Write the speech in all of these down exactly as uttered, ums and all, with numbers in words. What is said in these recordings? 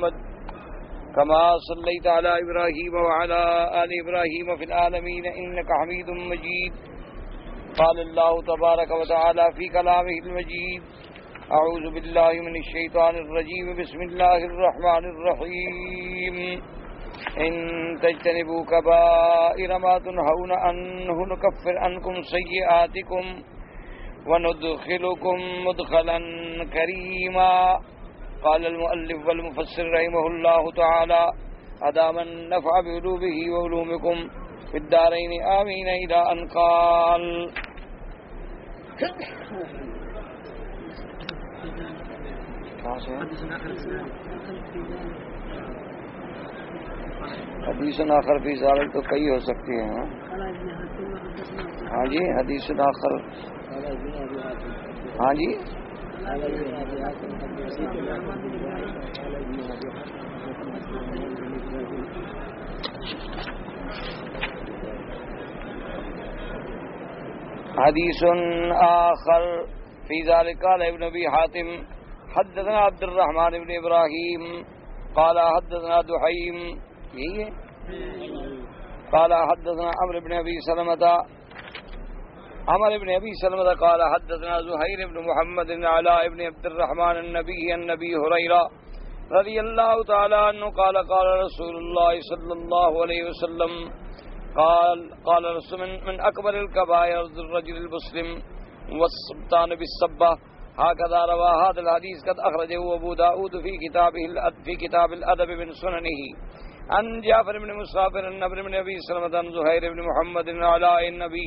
محمد كما صليت على إبراهيم وعلى آل إبراهيم في العالمين إنك حميد مجيد. قال الله تبارك وتعالى في كلامه المجيد: أعوذ بالله من الشيطان الرجيم بسم الله الرحمن الرحيم. إن تجتنبوا كبائر ما تنهون عنه نكفر عنكم سيئاتكم وندخلكم مدخلا كريما. قال المؤلف والمفسر رحمه الله تعالى: أدام النفع بعلومه وعلومكم في الدارين آمين إلى أن قال. حدیث آخر فی ذالک تو کئی ہو سکتی ہیں. ہاں جی حدیث آخر. ہاں جی حدیث آخر فی ذالک قال ابن ابی حاتم حدثنا عبد الرحمن بن ابراہیم قال حدثنا دحیم یہی ہے قال حدثنا عمرو بن ابی سلمۃ عمر بن ابی سلمۃ قال حدثنا زہیر بن محمد بن علاء بن عبد الرحمن النبی النبی ہریرہ رضی اللہ تعالی عنہ قال قال رسول اللہ صلی اللہ علیہ وسلم قال قال رسول من اکبر الکبائر الرجل المسلم والسبطان بالسبہ هكذا روى هذا الحديث قد أخرجه أبو داود في كتابه في كتاب الأدب من سننه عن جعفر بن مسافر النبر بن أبي سلمة عن زهير بن محمد بن علاء النبي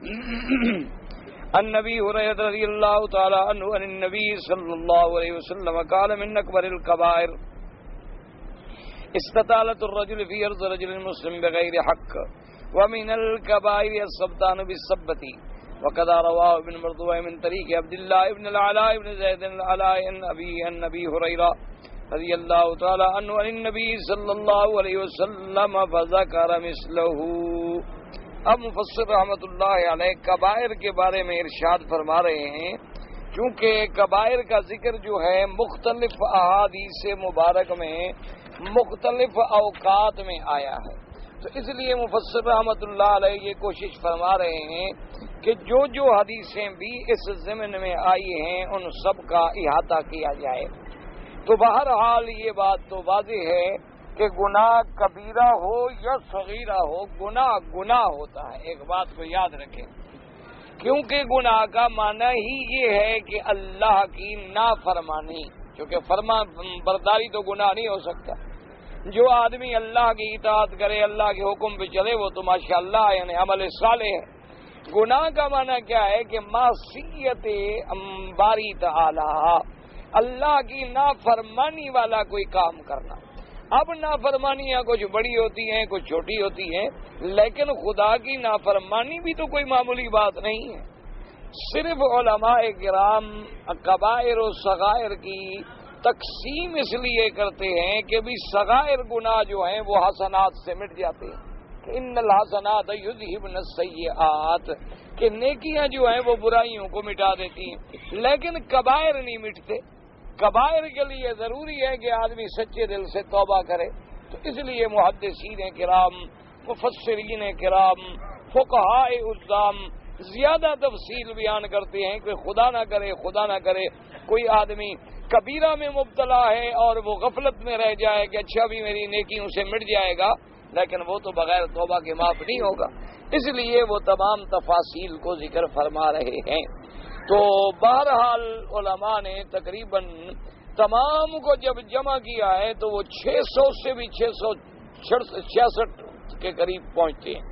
النبي هريرة رضي الله تعالى عنه عن النبي صلى الله عليه وسلم قال من أكبر الكبائر استطالة الرجل في أرض رجل مسلم بغير حق ومن الكبائر السبطان بالسبة. وقد رواه ابن مردوہ من طریق عبد اللہ ابن العلاء ابن زید العلاء النبی النبی ہریرہ رضی اللہ تعالی عنہ عن النبی صلی اللہ علیہ وسلم فذکر مثلہ. اب مفسر رحمۃ اللہ علیہ کبائر کے بارے میں ارشاد فرما رہے ہیں کیونکہ کبائر کا ذکر جو ہے مختلف احادیث مبارک میں مختلف اوقات میں آیا ہے، تو اس لیے مفسر رحمۃ اللہ علیہ یہ کوشش فرما رہے ہیں کہ جو جو حدیثیں بھی اس ضمن میں آئی ہیں ان سب کا احاطہ کیا جائے. تو بہرحال یہ بات تو واضح ہے کہ گناہ کبیرہ ہو یا صغیرہ ہو گناہ گناہ ہوتا ہے. ایک بات کو یاد رکھیں، کیونکہ گناہ کا معنی ہی یہ ہے کہ اللہ کی نافرمانی، کیونکہ فرما برداری تو گناہ نہیں ہو سکتا. جو آدمی اللہ کی اطاعت کرے، اللہ کے حکم پہ چلے، وہ تو ماشاءاللہ یعنی عمل صالح ہے. گناہ کا معنی کیا ہے کہ معصیت باری تعالی، اللہ کی نافرمانی والا کوئی کام کرنا. اب نافرمانیاں کچھ بڑی ہوتی ہیں کچھ چھوٹی ہوتی ہیں، لیکن خدا کی نافرمانی بھی تو کوئی معمولی بات نہیں ہے. صرف علماء کرام کبائر و صغائر کی تقسیم اس لیے کرتے ہیں کہ بھی صغائر گناہ جو ہیں وہ حسنات سے مٹ جاتے ہیں. ان الحسنات یذہبن السیئات کہ نیکیاں جو ہیں وہ برائیوں کو مٹا دیتی ہیں، لیکن کبائر نہیں مٹتے. کبائر کے لیے ضروری ہے کہ آدمی سچے دل سے توبہ کرے. تو اس لیے محدثین کرام، مفسرین کرام، فقہاء عظام زیادہ تفصیل بیان کرتے ہیں کہ خدا نہ کرے خدا نہ کرے کوئی آدمی کبیرہ میں مبتلا ہے اور وہ غفلت میں رہ جائے کہ اچھا بھی میری نیکیوں سے مٹ جائے گا، لیکن وہ تو بغیر توبہ کے معاف نہیں ہوگا. اس لیے وہ تمام تفاصیل کو ذکر فرما رہے ہیں. تو بہرحال علماء نے تقریباً تمام کو جب جمع کیا ہے تو وہ چھ سو سے بھی چھ سو چھیاسٹھ کے قریب پہنچتے ہیں.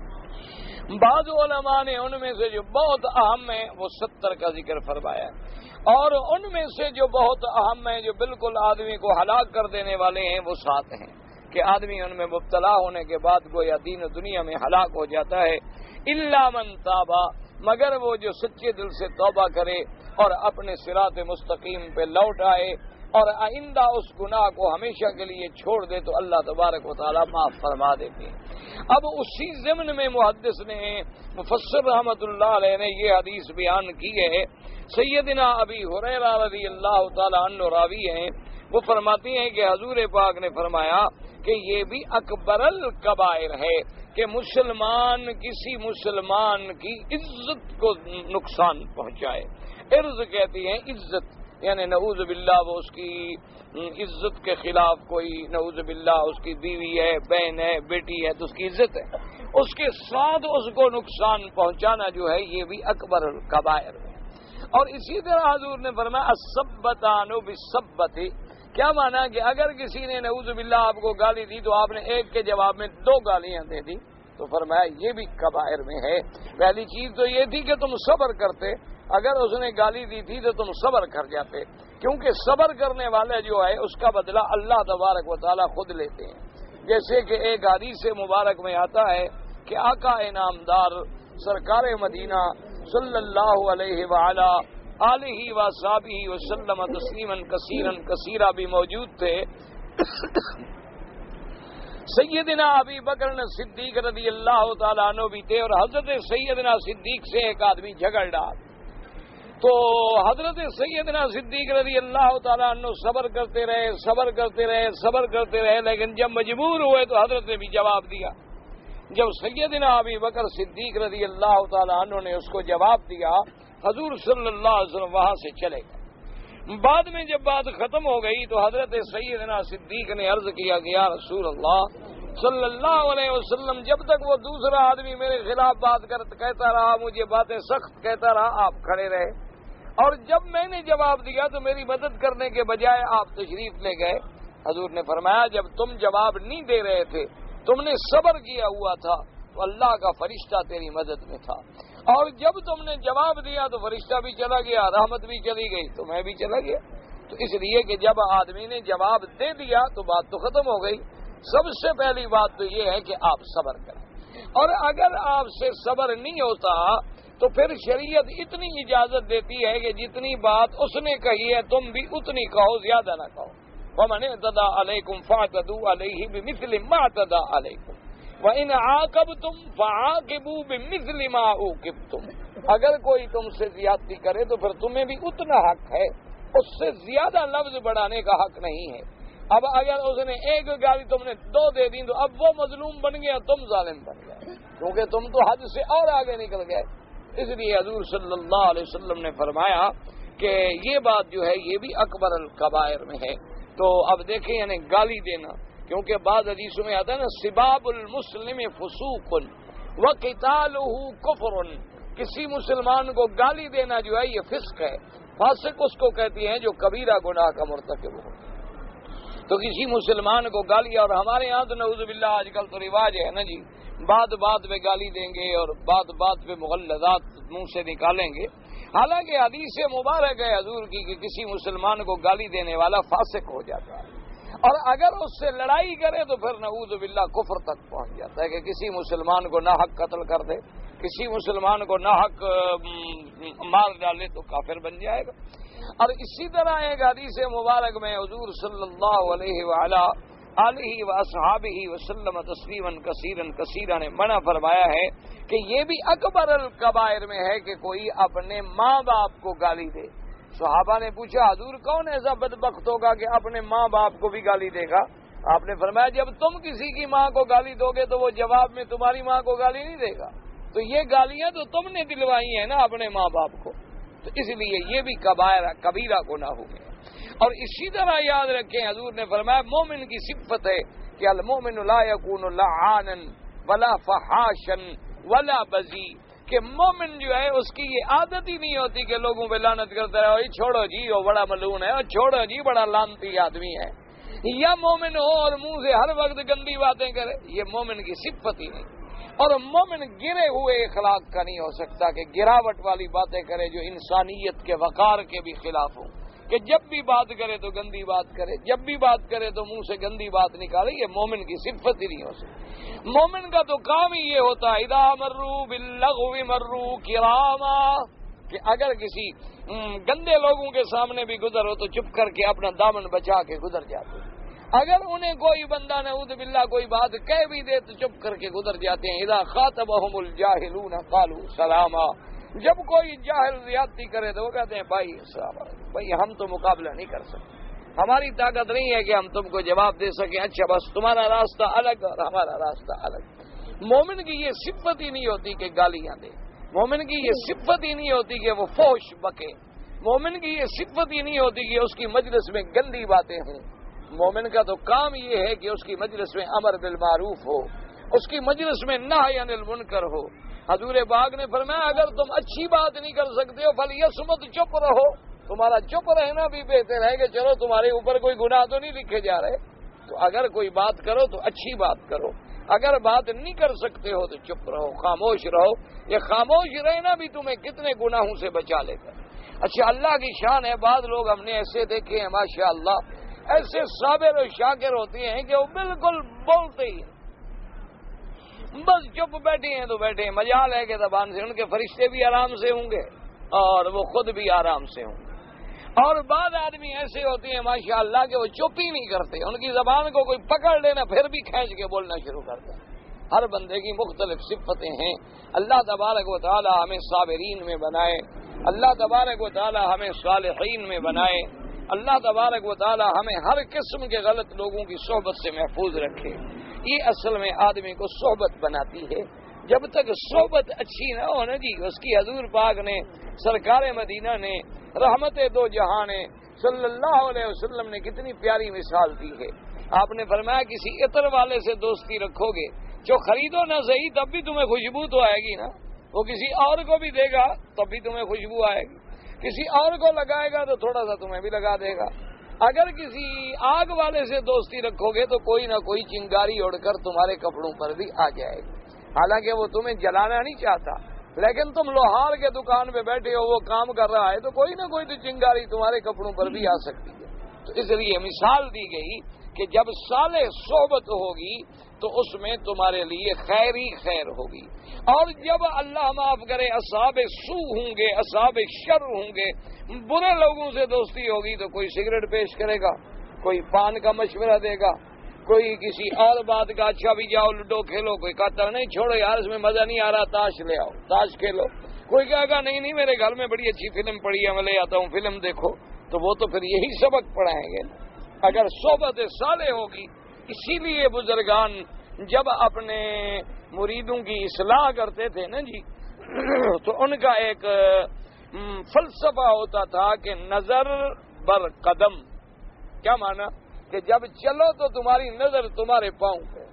بعض علماء نے ان میں سے جو بہت اہم ہیں وہ ستر کا ذکر فرمایا ہے، اور ان میں سے جو بہت اہم ہیں جو بالکل آدمی کو ہلاک کر دینے والے ہیں وہ سات ہیں کہ آدمی ان میں مبتلا ہونے کے بعد گویا دین و دنیا میں ہلاک ہو جاتا ہے. الا من تابا، مگر وہ جو سچے دل سے توبہ کرے اور اپنے صراط مستقیم پہ لوٹ آئے اور آئندہ اس گناہ کو ہمیشہ کے لیے چھوڑ دے تو اللہ تبارک و تعالیٰ معاف فرما دیتے ہیں. اب اسی ضمن میں محدث نے مفسر رحمۃ اللہ علیہ نے یہ حدیث بیان کی ہے. سیدنا ابی ہریرہ رضی اللہ تعالی عنہ راوی ہیں وہ فرماتی ہیں کہ حضور پاک نے فرمایا کہ یہ بھی اکبر الکبائر ہے کہ مسلمان کسی مسلمان کی عزت کو نقصان پہنچائے. عرض کہتی ہیں عزت، یعنی نعوذ باللہ وہ اس کی عزت کے خلاف کوئی، نعوذ باللہ اس کی بیوی ہے، بہن ہے، بیٹی ہے تو اس کی عزت ہے، اس کے ساتھ اس کو نقصان پہنچانا جو ہے یہ بھی اکبر الکبائر ہے. اور اسی طرح حضور نے فرمایا السبتان بالسبت، کیا مانا کہ اگر کسی نے نعوذ باللہ آپ کو گالی دی تو آپ نے ایک کے جواب میں دو گالیاں دے دی تو فرمایا یہ بھی کبائر میں ہے. پہلی چیز تو یہ تھی کہ تم صبر کرتے، اگر اس نے گالی دی تھی تو تم صبر کر جاتے، کیونکہ صبر کرنے والے جو ہے اس کا بدلہ اللہ تبارک و تعالی خود لیتے ہیں. جیسے کہ ایک حدیث مبارک میں آتا ہے کہ آقا انعامدار سرکار مدینہ صلی اللہ علیہ وعلا آلہ وصحبہ وسلم تسلیما کثیرا کثیرا بھی موجود تھے. سیدنا ابی بکر صدیق رضی اللہ تعالیٰ عنہ بھی تھے اور حضرت سیدنا صدیق سے ایک آدمی جھگڑ ڈالا تو حضرت سیدنا صدیق رضی اللہ تعالیٰ عنہ صبر کرتے رہے صبر کرتے رہے صبر کرتے رہے لیکن جب مجبور ہوئے تو حضرت نے بھی جواب دیا. جب سیدنا ابی بکر صدیق رضی اللہ تعالیٰ عنہ نے اس کو جواب دیا حضور صلی اللہ علیہ وسلم وہاں سے چلے گئے. بعد میں جب بات ختم ہو گئی تو حضرت سیدنا صدیق نے عرض کیا کہ یا رسول اللہ صلی اللہ علیہ وسلم جب تک وہ دوسرا آدمی میرے خلاف بات کرتا کہتا رہا، مجھے باتیں سخت کہتا رہا، آپ کھڑے رہے اور جب میں نے جواب دیا تو میری مدد کرنے کے بجائے آپ تشریف لے گئے. حضور نے فرمایا جب تم جواب نہیں دے رہے تھے، تم نے صبر کیا ہوا تھا تو اللہ کا فرشتہ تیری مدد میں تھا، اور جب تم نے جواب دیا تو فرشتہ بھی چلا گیا، رحمت بھی چلی گئی تو میں بھی چلا گیا. تو اس لیے کہ جب آدمی نے جواب دے دیا تو بات تو ختم ہو گئی. سب سے پہلی بات تو یہ ہے کہ آپ صبر کریں، اور اگر آپ سے صبر نہیں ہوتا تو پھر شریعت اتنی اجازت دیتی ہے کہ جتنی بات اس نے کہی ہے تم بھی اتنی کہو، زیادہ نہ کہو. وَمَنِ اعْتَدَىٰ عَلَيْكُمْ فَاعْتَدُوا عَلَيْهِ بِمِثْلِ مَا اعْتَدَىٰ عَلَيْكُمْ وَإِنْ عَاقَبْتُمْ فَعَاقِبُوا بِمِثْلِ مَا عُوقِبْتُمْ. اگر کوئی تم سے زیادتی کرے تو پھر تمہیں بھی اتنا حق ہے، اس سے زیادہ لفظ بڑھانے کا حق نہیں ہے. اب اگر اس نے ایک گالی تم نے دو دے دی تو اب وہ مظلوم بن گیا، تم ظالم بن گئے، کیونکہ تم تو حد سے اور آگے نکل گئے. اس لیے حضور صلی اللہ علیہ وسلم نے فرمایا کہ یہ بات جو ہے یہ بھی اکبر الکبائر میں ہے. تو اب دیکھیں یعنی گالی دینا، کیونکہ بعض حدیثوں میں آتا ہے نا سباب المسلم فسوق وقتالہ کفر، کسی مسلمان کو گالی دینا جو ہے یہ فسق ہے. فاسق اس کو کہتی ہیں جو کبیرہ گناہ کا مرتکب ہو. تو کسی مسلمان کو گالی، اور ہمارے یہاں تو نعوذ باللہ آج کل تو رواج ہے نا جی، بات بات پہ گالی دیں گے اور بات بات پہ مغلظات منہ سے نکالیں گے. حالانکہ حدیث مبارک ہے حضور کی کہ کسی مسلمان کو گالی دینے والا فاسق ہو جاتا ہے، اور اگر اس سے لڑائی کرے تو پھر نعوذ باللہ کفر تک پہنچ جاتا ہے کہ کسی مسلمان کو ناحق قتل کر دے، کسی مسلمان کو ناحق مار ڈالے تو کافر بن جائے گا. اور اسی طرح ایک حدیث مبارک میں حضور صلی اللہ علیہ وعلا آلہ واصحابہ وسلم تسلیما کثیرا کثیرا نے منع فرمایا ہے کہ یہ بھی اکبر الکبائر میں ہے کہ کوئی اپنے ماں باپ کو گالی دے. صحابہ نے پوچھا حضور کون ایسا بدبخت ہوگا کہ اپنے ماں باپ کو بھی گالی دے گا؟ آپ نے فرمایا جب تم کسی کی ماں کو گالی دو گے تو وہ جواب میں تمہاری ماں کو گالی نہیں دے گا. تو یہ گالیاں تو تم نے دلوائی ہیں نا اپنے ماں باپ کو، تو اس لیے یہ بھی کبائر کبیرہ گناہ ہو گیا. اور اسی طرح یاد رکھیں حضور نے فرمایا مومن کی صفت ہے کہ المومن لا یکون لعانا ولا فحاشا ولا بذی، کہ مومن جو ہے اس کی یہ عادت ہی نہیں ہوتی کہ لوگوں پہ لعنت کرتا ہے، اور چھوڑو جی وہ بڑا ملعون ہے، اور چھوڑو جی بڑا لعنتی آدمی ہے. یا مومن ہو اور منہ سے ہر وقت گندی باتیں کرے، یہ مومن کی صفت ہی نہیں. اور مومن گرے ہوئے اخلاق کا نہیں ہو سکتا کہ گراوٹ والی باتیں کرے جو انسانیت کے وقار کے بھی خلاف ہو، کہ جب بھی بات کرے تو گندی بات کرے، جب بھی بات کرے تو منہ سے گندی بات نکالے. یہ مومن کی صفت ہی نہیں ہو سکتی. مومن کا تو کام ہی یہ ہوتا ہے اذا مروا باللغو مروا کراما، کہ اگر کسی گندے لوگوں کے سامنے بھی گزر ہو تو چپ کر کے اپنا دامن بچا کے گزر جاتے ہیں. اگر انہیں کوئی بندہ نعوذ باللہ کوئی بات کہہ بھی دے تو چپ کر کے گزر جاتے ہیں. اذا خاطبهم الجاہلون قالوا سلاما، جب کوئی جاہل زیادتی کرے تو وہ کہتے ہیں بھائی السلام علیکم، بھائی ہم تو مقابلہ نہیں کر سکتے. ہماری طاقت نہیں ہے کہ ہم تم کو جواب دے سکیں اچھا بس تمہارا راستہ الگ اور ہمارا راستہ الگ۔ مومن کی یہ صفت ہی نہیں ہوتی کہ گالیاں دے، مومن کی یہ صفت ہی نہیں ہوتی کہ وہ فوش بکے، مومن کی یہ صفت ہی نہیں ہوتی کہ اس کی مجلس میں گندی باتیں ہوں۔ مومن کا تو کام یہ ہے کہ اس کی مجلس میں امر بالمعروف ہو، اس کی مجلس میں نہی عن المنکر ہو۔ حضور پاک نے فرمایا اگر تم اچھی بات نہیں کر سکتے ہو فلیصمت، چپ رہو۔ تمہارا چپ رہنا بھی بہتر ہے کہ چلو تمہارے اوپر کوئی گناہ تو نہیں لکھے جا رہے، تو اگر کوئی بات کرو تو اچھی بات کرو، اگر بات نہیں کر سکتے ہو تو چپ رہو، خاموش رہو۔ یہ خاموش رہنا بھی تمہیں کتنے گناہوں سے بچا لے گا۔ اچھا اللہ کی شان ہے، بعض لوگ ہم نے ایسے دیکھے ہیں ماشاء اللہ، ایسے صابر و شاکر ہوتے ہیں کہ وہ بالکل بولتے ہی بس چپ بیٹھے ہیں تو بیٹھے ہیں، مجال ہے کہ زبان سے ان کے فرشتے بھی آرام سے ہوں گے اور وہ خود بھی آرام سے ہوں گے۔ اور بعض آدمی ایسے ہوتے ہیں ماشاء اللہ کہ وہ چپ ہی نہیں کرتے، ان کی زبان کو کوئی پکڑ لینا پھر بھی کھینچ کے بولنا شروع کرتے ہیں۔ ہر بندے کی مختلف صفتیں ہیں۔ اللہ تبارک و تعالی ہمیں صابرین میں بنائے، اللہ تبارک و تعالی ہمیں صالحین میں بنائے، اللہ تبارک و تعالی ہمیں ہر قسم کے غلط لوگوں کی صحبت سے محفوظ رکھے۔ یہ اصل میں آدمی کو صحبت بناتی ہے۔ جب تک صحبت اچھی نہ ہو نا جی، اس کی حضور پاک نے، سرکار مدینہ نے، رحمت دو جہاں نے، صلی اللہ علیہ وسلم نے کتنی پیاری مثال دی ہے۔ آپ نے فرمایا کسی عطر والے سے دوستی رکھو گے، جو خریدو نہ صحیح تب بھی تمہیں خوشبو تو آئے گی نا، وہ کسی اور کو بھی دے گا تب بھی تمہیں خوشبو آئے گی، کسی اور کو لگائے گا تو تھوڑا سا تمہیں بھی لگا دے گا۔ اگر کسی آگ والے سے دوستی رکھو گے تو کوئی نہ کوئی چنگاری اڑ کر تمہارے کپڑوں پر بھی آ جائے گی، حالانکہ وہ تمہیں جلانا نہیں چاہتا، لیکن تم لوہار کے دکان پہ بیٹھے ہو، وہ کام کر رہا ہے تو کوئی نہ کوئی تو چنگاری تمہارے کپڑوں پر بھی آ سکتی ہے۔ تو اس لیے مثال دی گئی کہ جب صالح صحبت ہوگی تو اس میں تمہارے لیے خیر ہی خیر ہوگی، اور جب اللہ معاف کرے اصحاب سو ہوں گے، اصحاب شر ہوں گے، برے لوگوں سے دوستی ہوگی تو کوئی سگریٹ پیش کرے گا، کوئی پان کا مشورہ دے گا، کوئی کسی اور بات کا اچھا بھی جاؤ لڈو کھیلو، کوئی کہتا نہیں چھوڑو یار اس میں مزہ نہیں آ رہا تاش لے آؤ تاش کھیلو، کوئی کہے گا نہیں نہیں میرے گھر میں بڑی اچھی فلم پڑی ہے میں لے آتا ہوں فلم دیکھو، تو وہ تو پھر یہی سبق پڑھائیں گے اگر صحبت صالح ہوگی۔ اسی لیے بزرگان جب اپنے مریدوں کی اصلاح کرتے تھے نا جی تو ان کا ایک فلسفہ ہوتا تھا کہ نظر بر قدم، کیا مانا کہ جب چلو تو تمہاری نظر تمہارے پاؤں پہ،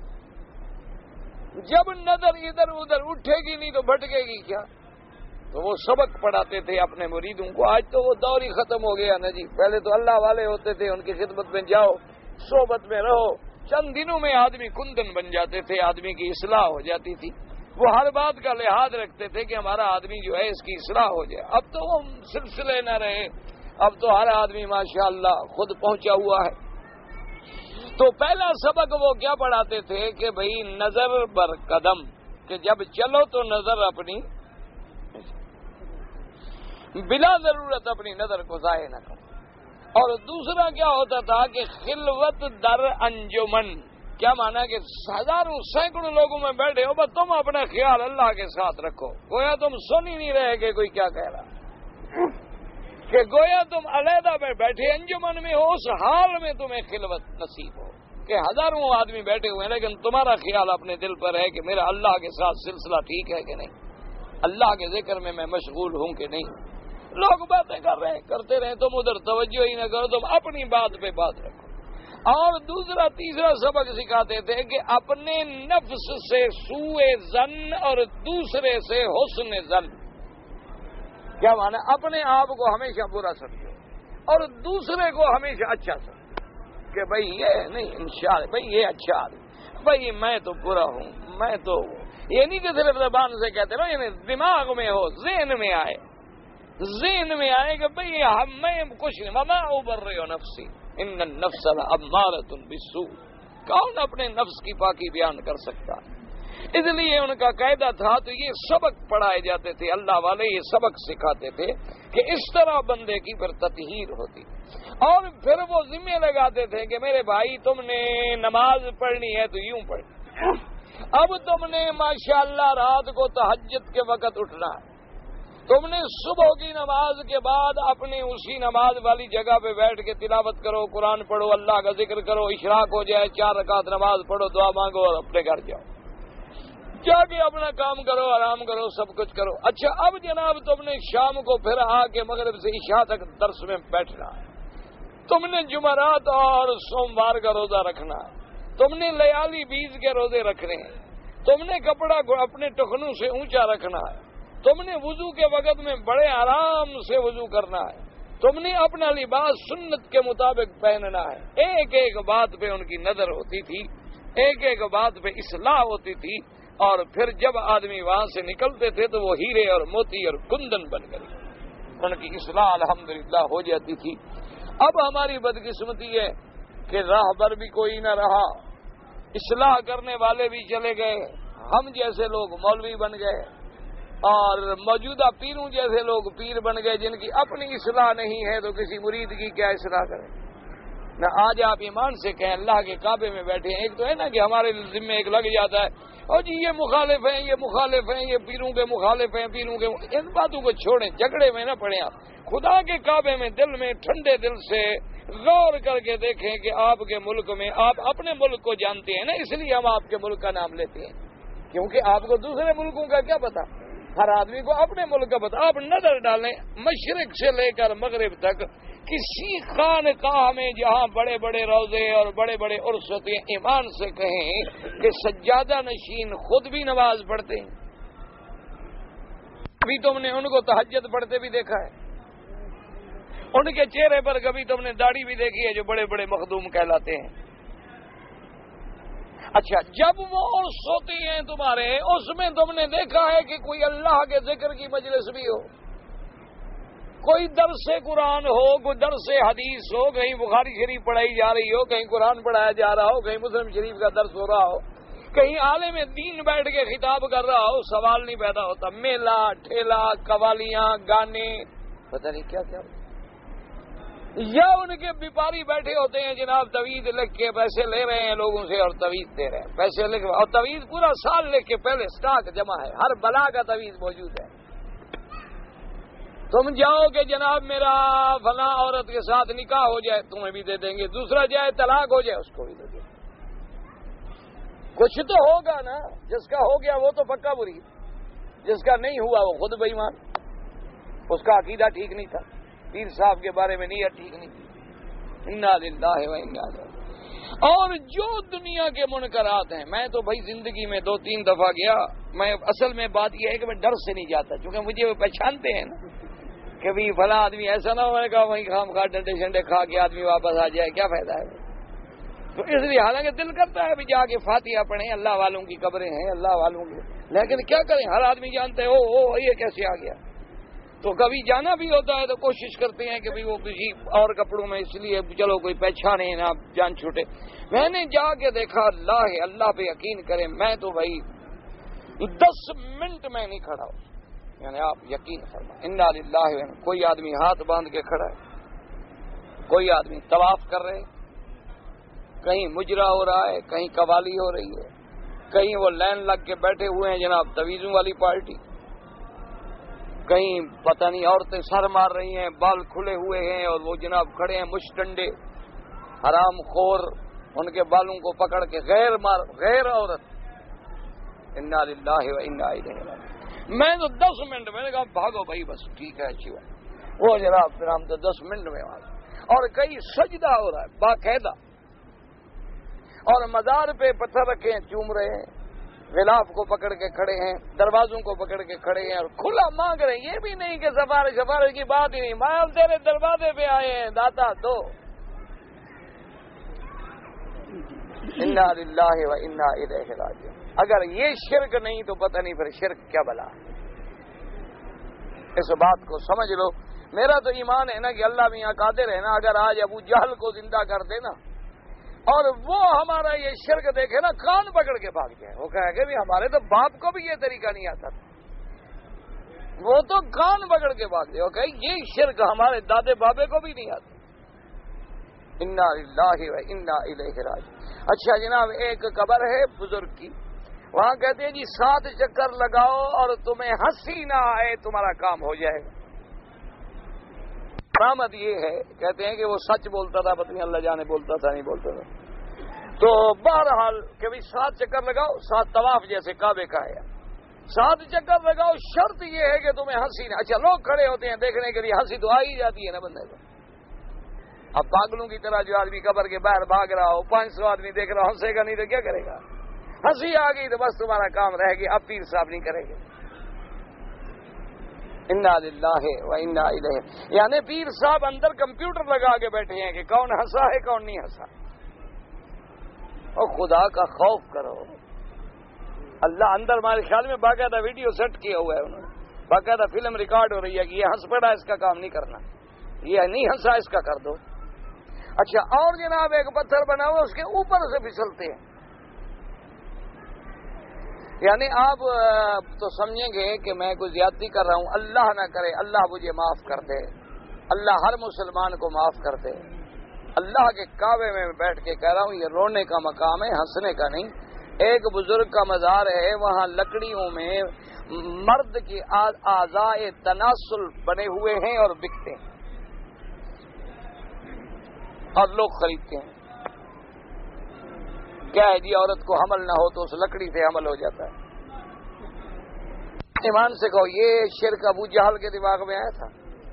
جب نظر ادھر ادھر اٹھے گی نہیں تو بھٹکے گی کیا؟ تو وہ سبق پڑھاتے تھے اپنے مریدوں کو۔ آج تو وہ دور ہی ختم ہو گیا نا جی، پہلے تو اللہ والے ہوتے تھے، ان کی خدمت میں جاؤ، صحبت میں رہو، چند دنوں میں آدمی کندن بن جاتے تھے، آدمی کی اصلاح ہو جاتی تھی، وہ ہر بات کا لحاظ رکھتے تھے کہ ہمارا آدمی جو ہے اس کی اصلاح ہو جائے۔ اب تو وہ سلسلے نہ رہے، اب تو ہر آدمی ماشاءاللہ خود پہنچا ہوا ہے۔ تو پہلا سبق وہ کیا پڑھاتے تھے کہ بھئی نظر بر قدم، کہ جب چلو تو نظر اپنی بلا ضرورت اپنی نظر کو ضائع نہ کرو۔ اور دوسرا کیا ہوتا تھا کہ خلوت در انجمن، کیا مانا کہ ہزاروں سینکڑوں لوگوں میں بیٹھے ہو بس تم اپنا خیال اللہ کے ساتھ رکھو، گویا تم سن ہی نہیں رہے کہ کوئی کیا کہہ رہا، کہ گویا تم علیحدہ میں بیٹھے انجمن میں ہو، اس حال میں تمہیں خلوت نصیب ہو کہ ہزاروں آدمی بیٹھے ہوئے ہیں لیکن تمہارا خیال اپنے دل پر ہے کہ میرا اللہ کے ساتھ سلسلہ ٹھیک ہے کہ نہیں، اللہ کے ذکر میں میں مشغول ہوں کہ نہیں۔ لوگ باتیں کر رہے ہیں کرتے رہے، تم ادھر توجہ ہی نہ کرو، تم اپنی بات پہ بات رکھو۔ اور دوسرا تیسرا سبق سکھاتے تھے کہ اپنے نفس سے سوء ظن اور دوسرے سے حسن ظن، کیا مانا اپنے آپ کو ہمیشہ برا سمجھو اور دوسرے کو ہمیشہ اچھا سمجھو کہ بھائی یہ نہیں انشاءاللہ بھائی یہ اچھا آدمی، بھائی میں تو برا ہوں، میں تو یہ نہیں کہ صرف زبان سے کہتے رہو، یعنی دماغ میں ہو، ذہن میں آئے، ذہن میں آئے کہ بھئی میں کچھ نہیں، وما ابرئ نفسی ان النفس لامارۃ بالسوء، کون اپنے نفس کی پاکی بیان کر سکتا؟ اس لیے ان کا قاعدہ تھا، تو یہ سبق پڑھائے جاتے تھے، اللہ والے یہ سبق سکھاتے تھے کہ اس طرح بندے کی پھر تطہیر ہوتی، اور پھر وہ ذمہ لگاتے تھے کہ میرے بھائی تم نے نماز پڑھنی ہے تو یوں پڑھ، اب تم نے ماشاءاللہ رات کو تہجد کے وقت اٹھنا ہے، تم نے صبح کی نماز کے بعد اپنے اسی نماز والی جگہ پہ بیٹھ کے تلاوت کرو، قرآن پڑھو، اللہ کا ذکر کرو، اشراق ہو جائے، چار رکعت نماز پڑھو، دعا مانگو اور اپنے گھر جاؤ، جا کے اپنا کام کرو، آرام کرو، سب کچھ کرو۔ اچھا اب جناب تم نے شام کو پھر آ کے مغرب سے عشاء تک درس میں بیٹھنا ہے، تم نے جمعرات اور سوموار کا روزہ رکھنا ہے، تم نے لیالی بیج کے روزے رکھنے ہیں، تم نے کپڑا اپنے ٹخنوں سے اونچا رکھنا ہے، تم نے وضو کے وقت میں بڑے آرام سے وضو کرنا ہے، تم نے اپنا لباس سنت کے مطابق پہننا ہے۔ ایک ایک بات پہ ان کی نظر ہوتی تھی، ایک ایک بات پہ اصلاح ہوتی تھی، اور پھر جب آدمی وہاں سے نکلتے تھے تو وہ ہیرے اور موتی اور کندن بن گئے، ان کی اصلاح الحمدللہ ہو جاتی تھی۔ اب ہماری بدقسمتی ہے کہ راہبر بھی کوئی نہ رہا، اصلاح کرنے والے بھی چلے گئے، ہم جیسے لوگ مولوی بن گئے، اور موجودہ پیروں جیسے لوگ پیر بن گئے جن کی اپنی اصلاح نہیں ہے، تو کسی مرید کی کیا اصلاح کریں؟ نہ آج آپ ایمان سے کہیں اللہ کے کعبے میں بیٹھے ہیں، ایک تو ہے نا کہ ہمارے ذمہ ایک لگ جاتا ہے اور جی یہ مخالف ہیں، یہ مخالف ہیں، یہ پیروں کے مخالف ہیں، پیروں کے، ان باتوں کو چھوڑیں، جھگڑے میں نہ پڑیں۔ آپ خدا کے کعبے میں دل میں ٹھنڈے دل سے غور کر کے دیکھیں کہ آپ کے ملک میں، آپ اپنے ملک کو جانتے ہیں نا، اس لیے ہم آپ کے ملک کا نام لیتے ہیں، کیونکہ آپ کو دوسرے ملکوں کا کیا پتا، ہر آدمی کو اپنے ملک کا پتا۔ آپ نظر ڈالیں مشرق سے لے کر مغرب تک، کسی خانقاہ میں جہاں بڑے بڑے روضے اور بڑے بڑے عرس ہوتے ہیں، ایمان سے کہیں کہ سجادہ نشین خود بھی نماز پڑھتے ہیں، کبھی تم نے ان کو تہجد پڑھتے بھی دیکھا ہے؟ ان کے چہرے پر کبھی تم نے داڑھی بھی دیکھی ہے جو بڑے بڑے مخدوم کہلاتے ہیں؟ اچھا جب وہ عرس ہوتے ہیں تمہارے، اس میں تم نے دیکھا ہے کہ کوئی اللہ کے ذکر کی مجلس بھی ہو، کوئی درس قرآن ہو، کوئی درس حدیث ہو، کہیں بخاری شریف پڑھائی جا رہی ہو، کہیں قرآن پڑھایا جا رہا ہو، کہیں مسلم شریف کا درس ہو رہا ہو، کہیں عالم دین بیٹھ کے خطاب کر رہا ہو، سوال نہیں پیدا ہوتا۔ میلہ ٹھیلا، قوالیاں، گانے، پتہ نہیں کیا کیا، یا ان کے بیپاری بیٹھے ہوتے ہیں جناب تویز لکھ کے پیسے لے رہے ہیں لوگوں سے اور تویز دے رہے ہیں، پیسے لکھ، اور تویز پورا سال لکھ کے پہلے سٹاک جمع ہے، ہر بلا کا تویز موجود ہے۔ تم جاؤ کہ جناب میرا فلاں عورت کے ساتھ نکاح ہو جائے، تمہیں بھی دے دیں گے، دوسرا جائے طلاق ہو جائے اس کو بھی دے دیں گے۔ کچھ تو ہوگا نا، جس کا ہو گیا وہ تو پکا بری، جس کا نہیں ہوا وہ خود بے ایمان، اس کا عقیدہ ٹھیک نہیں تھا، پیر صاحب کے بارے میں نیت ٹھیک نہیں تھی۔ انا للہ و انا الیہ۔ اور جو دنیا کے منکرات ہیں، میں تو بھائی زندگی میں دو تین دفعہ گیا، میں اصل میں بات یہ ہے کہ میں ڈر سے نہیں جاتا، چونکہ مجھے وہ پہچانتے ہیں نا کہ بھی فلاں آدمی ایسا نہ ہو، میں نے کہا وہیں خام خواہ ڈنڈے شنڈے کھا کے آدمی واپس آ جائے، کیا فائدہ ہے؟ تو اس لیے حالانکہ دل کرتا ہے بھی جا کے فاتحہ پڑھیں، اللہ والوں کی قبریں ہیں، اللہ والوں کی، لیکن کیا کریں، ہر آدمی جانتے ہو او یہ کیسے آ گیا۔ تو کبھی جانا بھی ہوتا ہے تو کوشش کرتے ہیں کہ بھی وہ کسی اور کپڑوں میں، اس لیے چلو کوئی پہچانے نہ جان چھوٹے۔ میں نے جا کے دیکھا، اللہ ہے، اللہ پہ یقین کریں، میں تو بھائی دس منٹ میں نہیں کھڑا ہوں، یعنی آپ یقین فرمائیں، انا للہ و انا۔ کوئی آدمی ہاتھ باندھ کے کھڑا ہے، کوئی آدمی طواف کر رہے، کہیں مجرا ہو رہا ہے، کہیں قوالی ہو رہی ہے، کہیں وہ لائن لگ کے بیٹھے ہوئے ہیں جناب تویزوں والی پارٹی، کہیں پتہ نہیں عورتیں سر مار رہی ہیں، بال کھلے ہوئے ہیں اور وہ جناب کھڑے ہیں مشٹنڈے، حرام خور، ان کے بالوں کو پکڑ کے غیر مار غیر عورت، انا للہ و انا الیہ راجعون۔ میں تو دس منٹ میں نے کہا بھاگو بھائی، بس ٹھیک ہے اچھی بات، وہ جناب پھر ہم تو دس منٹ میں آ، اور کئی سجدہ ہو رہا ہے باقاعدہ، اور مزار پہ پتھر رکھے ہیں چوم رہے ہیں، غلاف کو پکڑ کے کھڑے ہیں، دروازوں کو پکڑ کے کھڑے ہیں اور کھلا مانگ رہے ہیں۔ یہ بھی نہیں کہ سفارش سفارش کی بات ہی نہیں، ماں تیرے دروازے پہ آئے ہیں داتا دو۔ انا للہ و انا الیہ راجعون۔ اگر یہ شرک نہیں تو پتہ نہیں پھر شرک کیا بلا ہے، اس بات کو سمجھ لو۔ میرا تو ایمان ہے نا کہ اللہ میاں قادر ہے نا، اگر آج ابو جہل کو زندہ کر دے نا اور وہ ہمارا یہ شرک دیکھے نا، کان پکڑ کے بھاگ جائے، وہ کہے کہ ہمارے تو باپ کو بھی یہ طریقہ نہیں آتا تھا، وہ تو کان پکڑ کے بھاگ جائے، وہ کہے یہ شرک ہمارے دادے بابے کو بھی نہیں آتا۔ انا للہ و انا الیہ راجعون۔ اچھا جناب، ایک قبر ہے بزرگ کی، وہاں کہتے ہیں جی سات چکر لگاؤ اور تمہیں ہنسی نہ آئے تمہارا کام ہو جائے گا. علامت یہ ہے کہتے ہیں کہ وہ سچ بولتا تھا، پتہ نہیں اللہ جانے بولتا تھا نہیں بولتا تھا. تو بہرحال کہ بھائی سات چکر لگاؤ، سات طواف جیسے کعبے کا ہے، سات چکر لگاؤ. شرط یہ ہے کہ تمہیں ہنسی نہ. اچھا لوگ کھڑے ہوتے ہیں دیکھنے کے لیے، ہنسی تو آ ہی جاتی ہے نا بندے کو. اب پاگلوں کی طرح جو آدمی قبر کے باہر بھاگ رہا ہو، پانچ سو آدمی دیکھ رہا ہو، ہنسے گا نہیں تو کیا کرے گا؟ ہنسی آ گئی تو بس تمہارا کام رہ گیا. اب پیر صاحب نہیں کرے گے. انا للہ و انا الیہ. یعنی پیر صاحب اندر کمپیوٹر لگا کے بیٹھے ہیں کہ کون ہنسا ہے کون نہیں ہنسا. اور خدا کا خوف کرو. اللہ اندر ہمارے خیال میں باقاعدہ ویڈیو سیٹ کیا ہوا ہے انہوں نے، باقاعدہ فلم ریکارڈ ہو رہی ہے کہ یہ ہنس پڑا اس کا کام نہیں کرنا، یہ نہیں ہنسا اس کا کر دو. اچھا اور جناب ایک پتھر بنا ہوا اس کے اوپر سے پھسلتے ہیں. یعنی آپ تو سمجھیں گے کہ میں کوئی زیادتی کر رہا ہوں. اللہ نہ کرے، اللہ مجھے معاف کر دے، اللہ ہر مسلمان کو معاف کر دے. اللہ کے کعبے میں بیٹھ کے کہہ رہا ہوں یہ رونے کا مقام ہے، ہنسنے کا نہیں. ایک بزرگ کا مزار ہے، وہاں لکڑیوں میں مرد کے اعضاء تناسل بنے ہوئے ہیں اور بکتے ہیں اور لوگ خریدتے ہیں. کیا ہے جی عورت کو حمل نہ ہو تو اس لکڑی سے حمل ہو جاتا ہے. ایمان سے کہو یہ شرک ابو جہل کے دماغ میں آیا تھا؟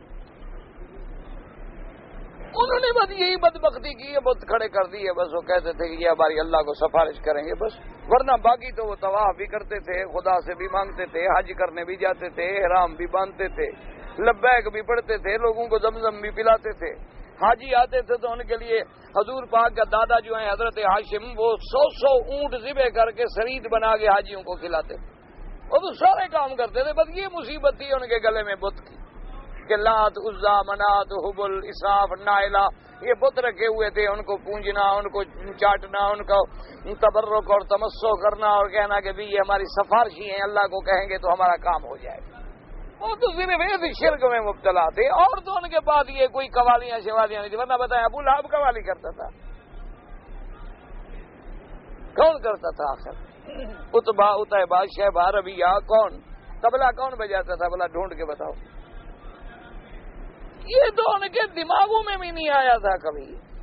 انہوں نے بس یہی بدبختی کی ہے، بت کھڑے کر دی ہے. بس وہ کہتے تھے کہ یہ ہماری اللہ کو سفارش کریں گے بس، ورنہ باقی تو وہ طواف بھی کرتے تھے، خدا سے بھی مانگتے تھے، حج کرنے بھی جاتے تھے، احرام بھی باندھتے تھے، لبیک بھی پڑھتے تھے، لوگوں کو زمزم بھی پلاتے تھے. حاجی آتے تھے تو ان کے لیے حضور پاک کا دادا جو ہیں حضرت ہاشم، وہ سو سو اونٹ ذبح کر کے سرید بنا کے حاجیوں کو کھلاتے تھے. وہ تو سارے کام کرتے تھے، بس یہ مصیبت تھی ان کے گلے میں بت کی کہ لات، عزا، منات، حبل، اساف، نائلہ، یہ بت رکھے ہوئے تھے. ان کو پونجنا، ان کو چاٹنا، ان کو تبرک اور تمسو کرنا اور کہنا کہ بھی یہ ہماری سفارشی ہیں، اللہ کو کہیں گے تو ہمارا کام ہو جائے گا. وہ تو صرف ایسے شرک میں مبتلا تھے. اور تو ان کے پاس یہ کوئی قوالیاں شوالیاں نہیں تھی. ورنہ بتائیں ابو لہب قوالی کرتا تھا، کون کرتا تھا آخر؟ اتبا، اتبا، شہبا، ربیہ، کون؟ طبلہ کون بجاتا تھا بلا ڈھونڈ کے بتاؤ. یہ تو ان کے دماغوں میں بھی نہیں آیا تھا کبھی.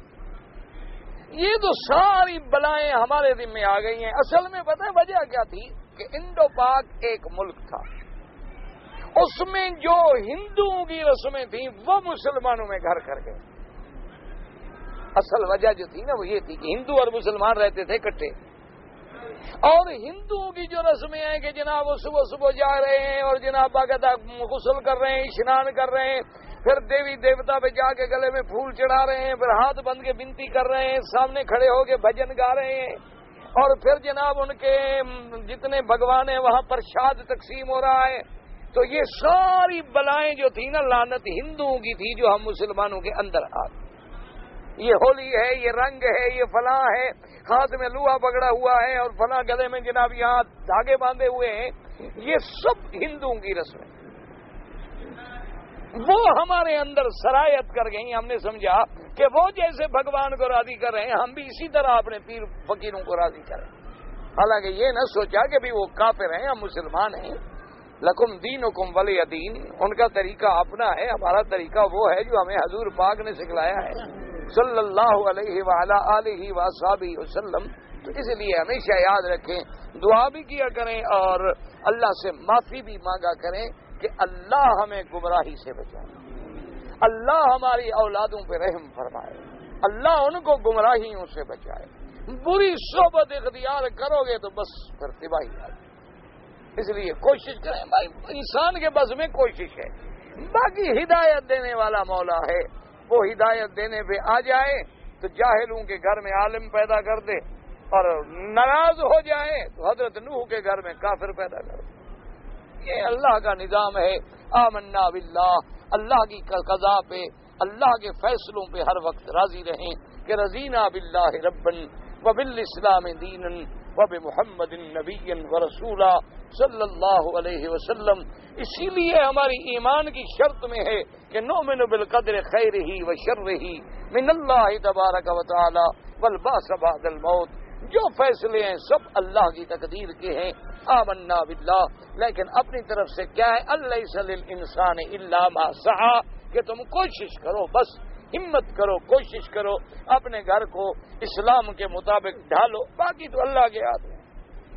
یہ تو ساری بلائیں ہمارے ذمہ آ گئی ہیں. اصل میں پتہ ہے وجہ کیا تھی؟ کہ انڈو پاک ایک ملک تھا، اس میں جو ہندوؤں کی رسمیں تھیں وہ مسلمانوں میں گھر کر گئے. اصل وجہ جو تھی نا وہ یہ تھی کہ ہندو اور مسلمان رہتے تھے اکٹھے، اور ہندوؤں کی جو رسمیں ہیں کہ جناب وہ صبح صبح جا رہے ہیں اور جناب باقاعدہ غسل کر رہے ہیں، اشنان کر رہے ہیں، پھر دیوی دیوتا پہ جا کے گلے میں پھول چڑھا رہے ہیں، پھر ہاتھ بند کے بنتی کر رہے ہیں، سامنے کھڑے ہو کے بھجن گا رہے ہیں، اور پھر جناب ان کے جتنے بھگوان ہیں وہاں پرشاد تقسیم ہو رہا ہے. تو یہ ساری بلائیں جو تھی نا لعنت ہندوؤں کی تھی جو ہم مسلمانوں کے اندر آ گئی. یہ ہولی ہے، یہ رنگ ہے، یہ فلاں ہے، ہاتھ میں لوہا پکڑا ہوا ہے اور فلاں گلے میں جناب یہاں دھاگے باندھے ہوئے ہیں، یہ سب ہندوؤں کی رسمیں وہ ہمارے اندر سرایت کر گئی. ہم نے سمجھا کہ وہ جیسے بھگوان کو راضی کر رہے ہیں ہم بھی اسی طرح اپنے پیر فقیروں کو راضی کریں. حالانکہ یہ نہ سوچا کہ بھی وہ کافر ہیں، ہم مسلمان ہیں. لکم دینکم ولی دین، ان کا طریقہ اپنا ہے، ہمارا طریقہ وہ ہے جو ہمیں حضور پاک نے سکھلایا ہے صلی اللہ علیہ وعلی آلہ وصحبہ وسلم. تو اس لیے ہمیشہ یاد رکھیں، دعا بھی کیا کریں اور اللہ سے معافی بھی مانگا کریں کہ اللہ ہمیں گمراہی سے بچائے، اللہ ہماری اولادوں پہ رحم فرمائے، اللہ ان کو گمراہیوں سے بچائے. بری صحبت اختیار کرو گے تو بس پھر تباہی آ جائے. اس لیے کوشش کریں بھائی، انسان کے بس میں کوشش ہے، باقی ہدایت دینے والا مولا ہے، وہ ہدایت دینے پہ آ جائے تو جاہلوں کے گھر میں عالم پیدا کر دے، اور ناراض ہو جائے تو حضرت نوح کے گھر میں کافر پیدا کر دے. یہ اللہ کا نظام ہے. آمنا باللہ، اللہ کی قضا پہ، اللہ کے فیصلوں پہ ہر وقت راضی رہیں کہ رضینا باللہ ربا وبالاسلام دینا وبمحمد نبی ورسولا صلی اللہ علیہ وسلم. اسی لیے ہماری ایمان کی شرط میں ہے کہ نؤمن بالقدر خیرہ و شرہ من اللہ تبارک و تعالی والبعث بعد الموت. جو فیصلے ہیں سب اللہ کی تقدیر کے ہیں. آمنا باللہ. لیکن اپنی طرف سے کیا ہے؟ الیس للانسان الا ما سعی، کہ تم کوشش کرو، بس ہمت کرو، کوشش کرو، اپنے گھر کو اسلام کے مطابق ڈھالو، باقی تو اللہ کے ہاتھ میں.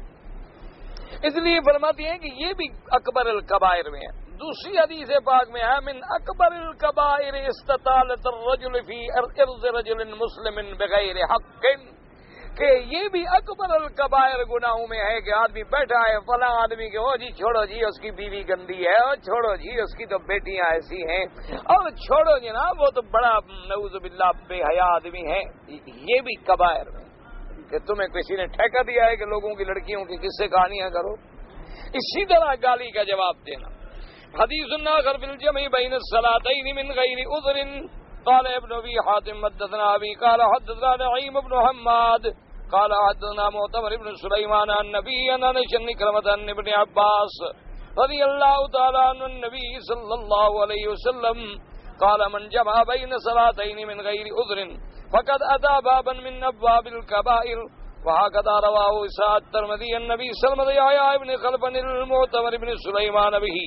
اس لیے فرماتی ہیں کہ یہ بھی اکبر الکبائر میں ہے. دوسری حدیث پاک میں ہے من اکبر الکبائر استطالت الرجل فی ارض رجل مسلم بغیر حق، کہ یہ بھی اکبر الکبائر گناہوں میں ہے کہ آدمی بیٹھا ہے فلاں آدمی کے، او جی چھوڑو جی اس کی بیوی گندی ہے، اور چھوڑو جی اس کی تو بیٹیاں ایسی ہیں، اور چھوڑو جناب وہ تو بڑا نعوذ باللہ بے حیا آدمی ہے. یہ بھی کبائر میں کہ تمہیں کسی نے ٹھیکہ دیا ہے کہ لوگوں کی لڑکیوں کی قصے کہانیاں کرو. اسی طرح گالی کا جواب دینا. حدیث آخر فی الجمع بین الصلاتین من غیر عذر قال ابن ابی حاتم حدثنا ابی قال حدثنا نعیم بن حماد قال حدثنا معتمر بن سلیمان عن نبی عن انس بن کرمۃ عن ابن عباس رضی اللہ تعالی عنہ النبی صلی اللہ علیہ وسلم قال من جمع بین صلاتین من غیر عذر فقد اتى بابا من ابواب الكبائر. وهكذا رواه اسحاق الترمذي النبي صلى الله عليه وسلم ابن خلف المعتمر بن سليمان به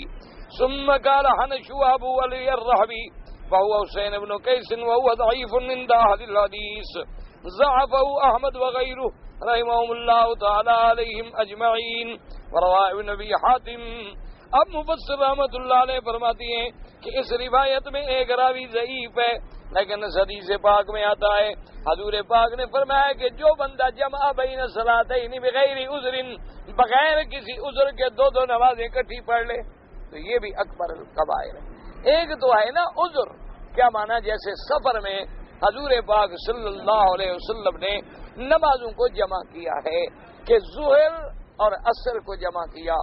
ثم قال حنشو ابو علي الرحبي وهو حسين بن قيس وهو ضعيف عند اهل الحديث ضعفه احمد وغيره رحمهم الله تعالى عليهم اجمعين. ورواه ابن ابي حاتم. اب مفسر رحمت اللہ علیہ فرماتی ہیں کہ اس روایت میں ایک راوی ضعیف ہے، لیکن اس حدیث پاک میں آتا ہے حضور پاک نے فرمایا کہ جو بندہ جمع بین صلاتین بغیر عذر، بغیر کسی عذر کے دو دو نمازیں اکٹھی پڑھ لے تو یہ بھی اکبر الکبائر ہے. ایک تو ہے نا عذر، کیا مانا؟ جیسے سفر میں حضور پاک صلی اللہ علیہ وسلم نے نمازوں کو جمع کیا ہے کہ ظہر اور عصر کو جمع کیا،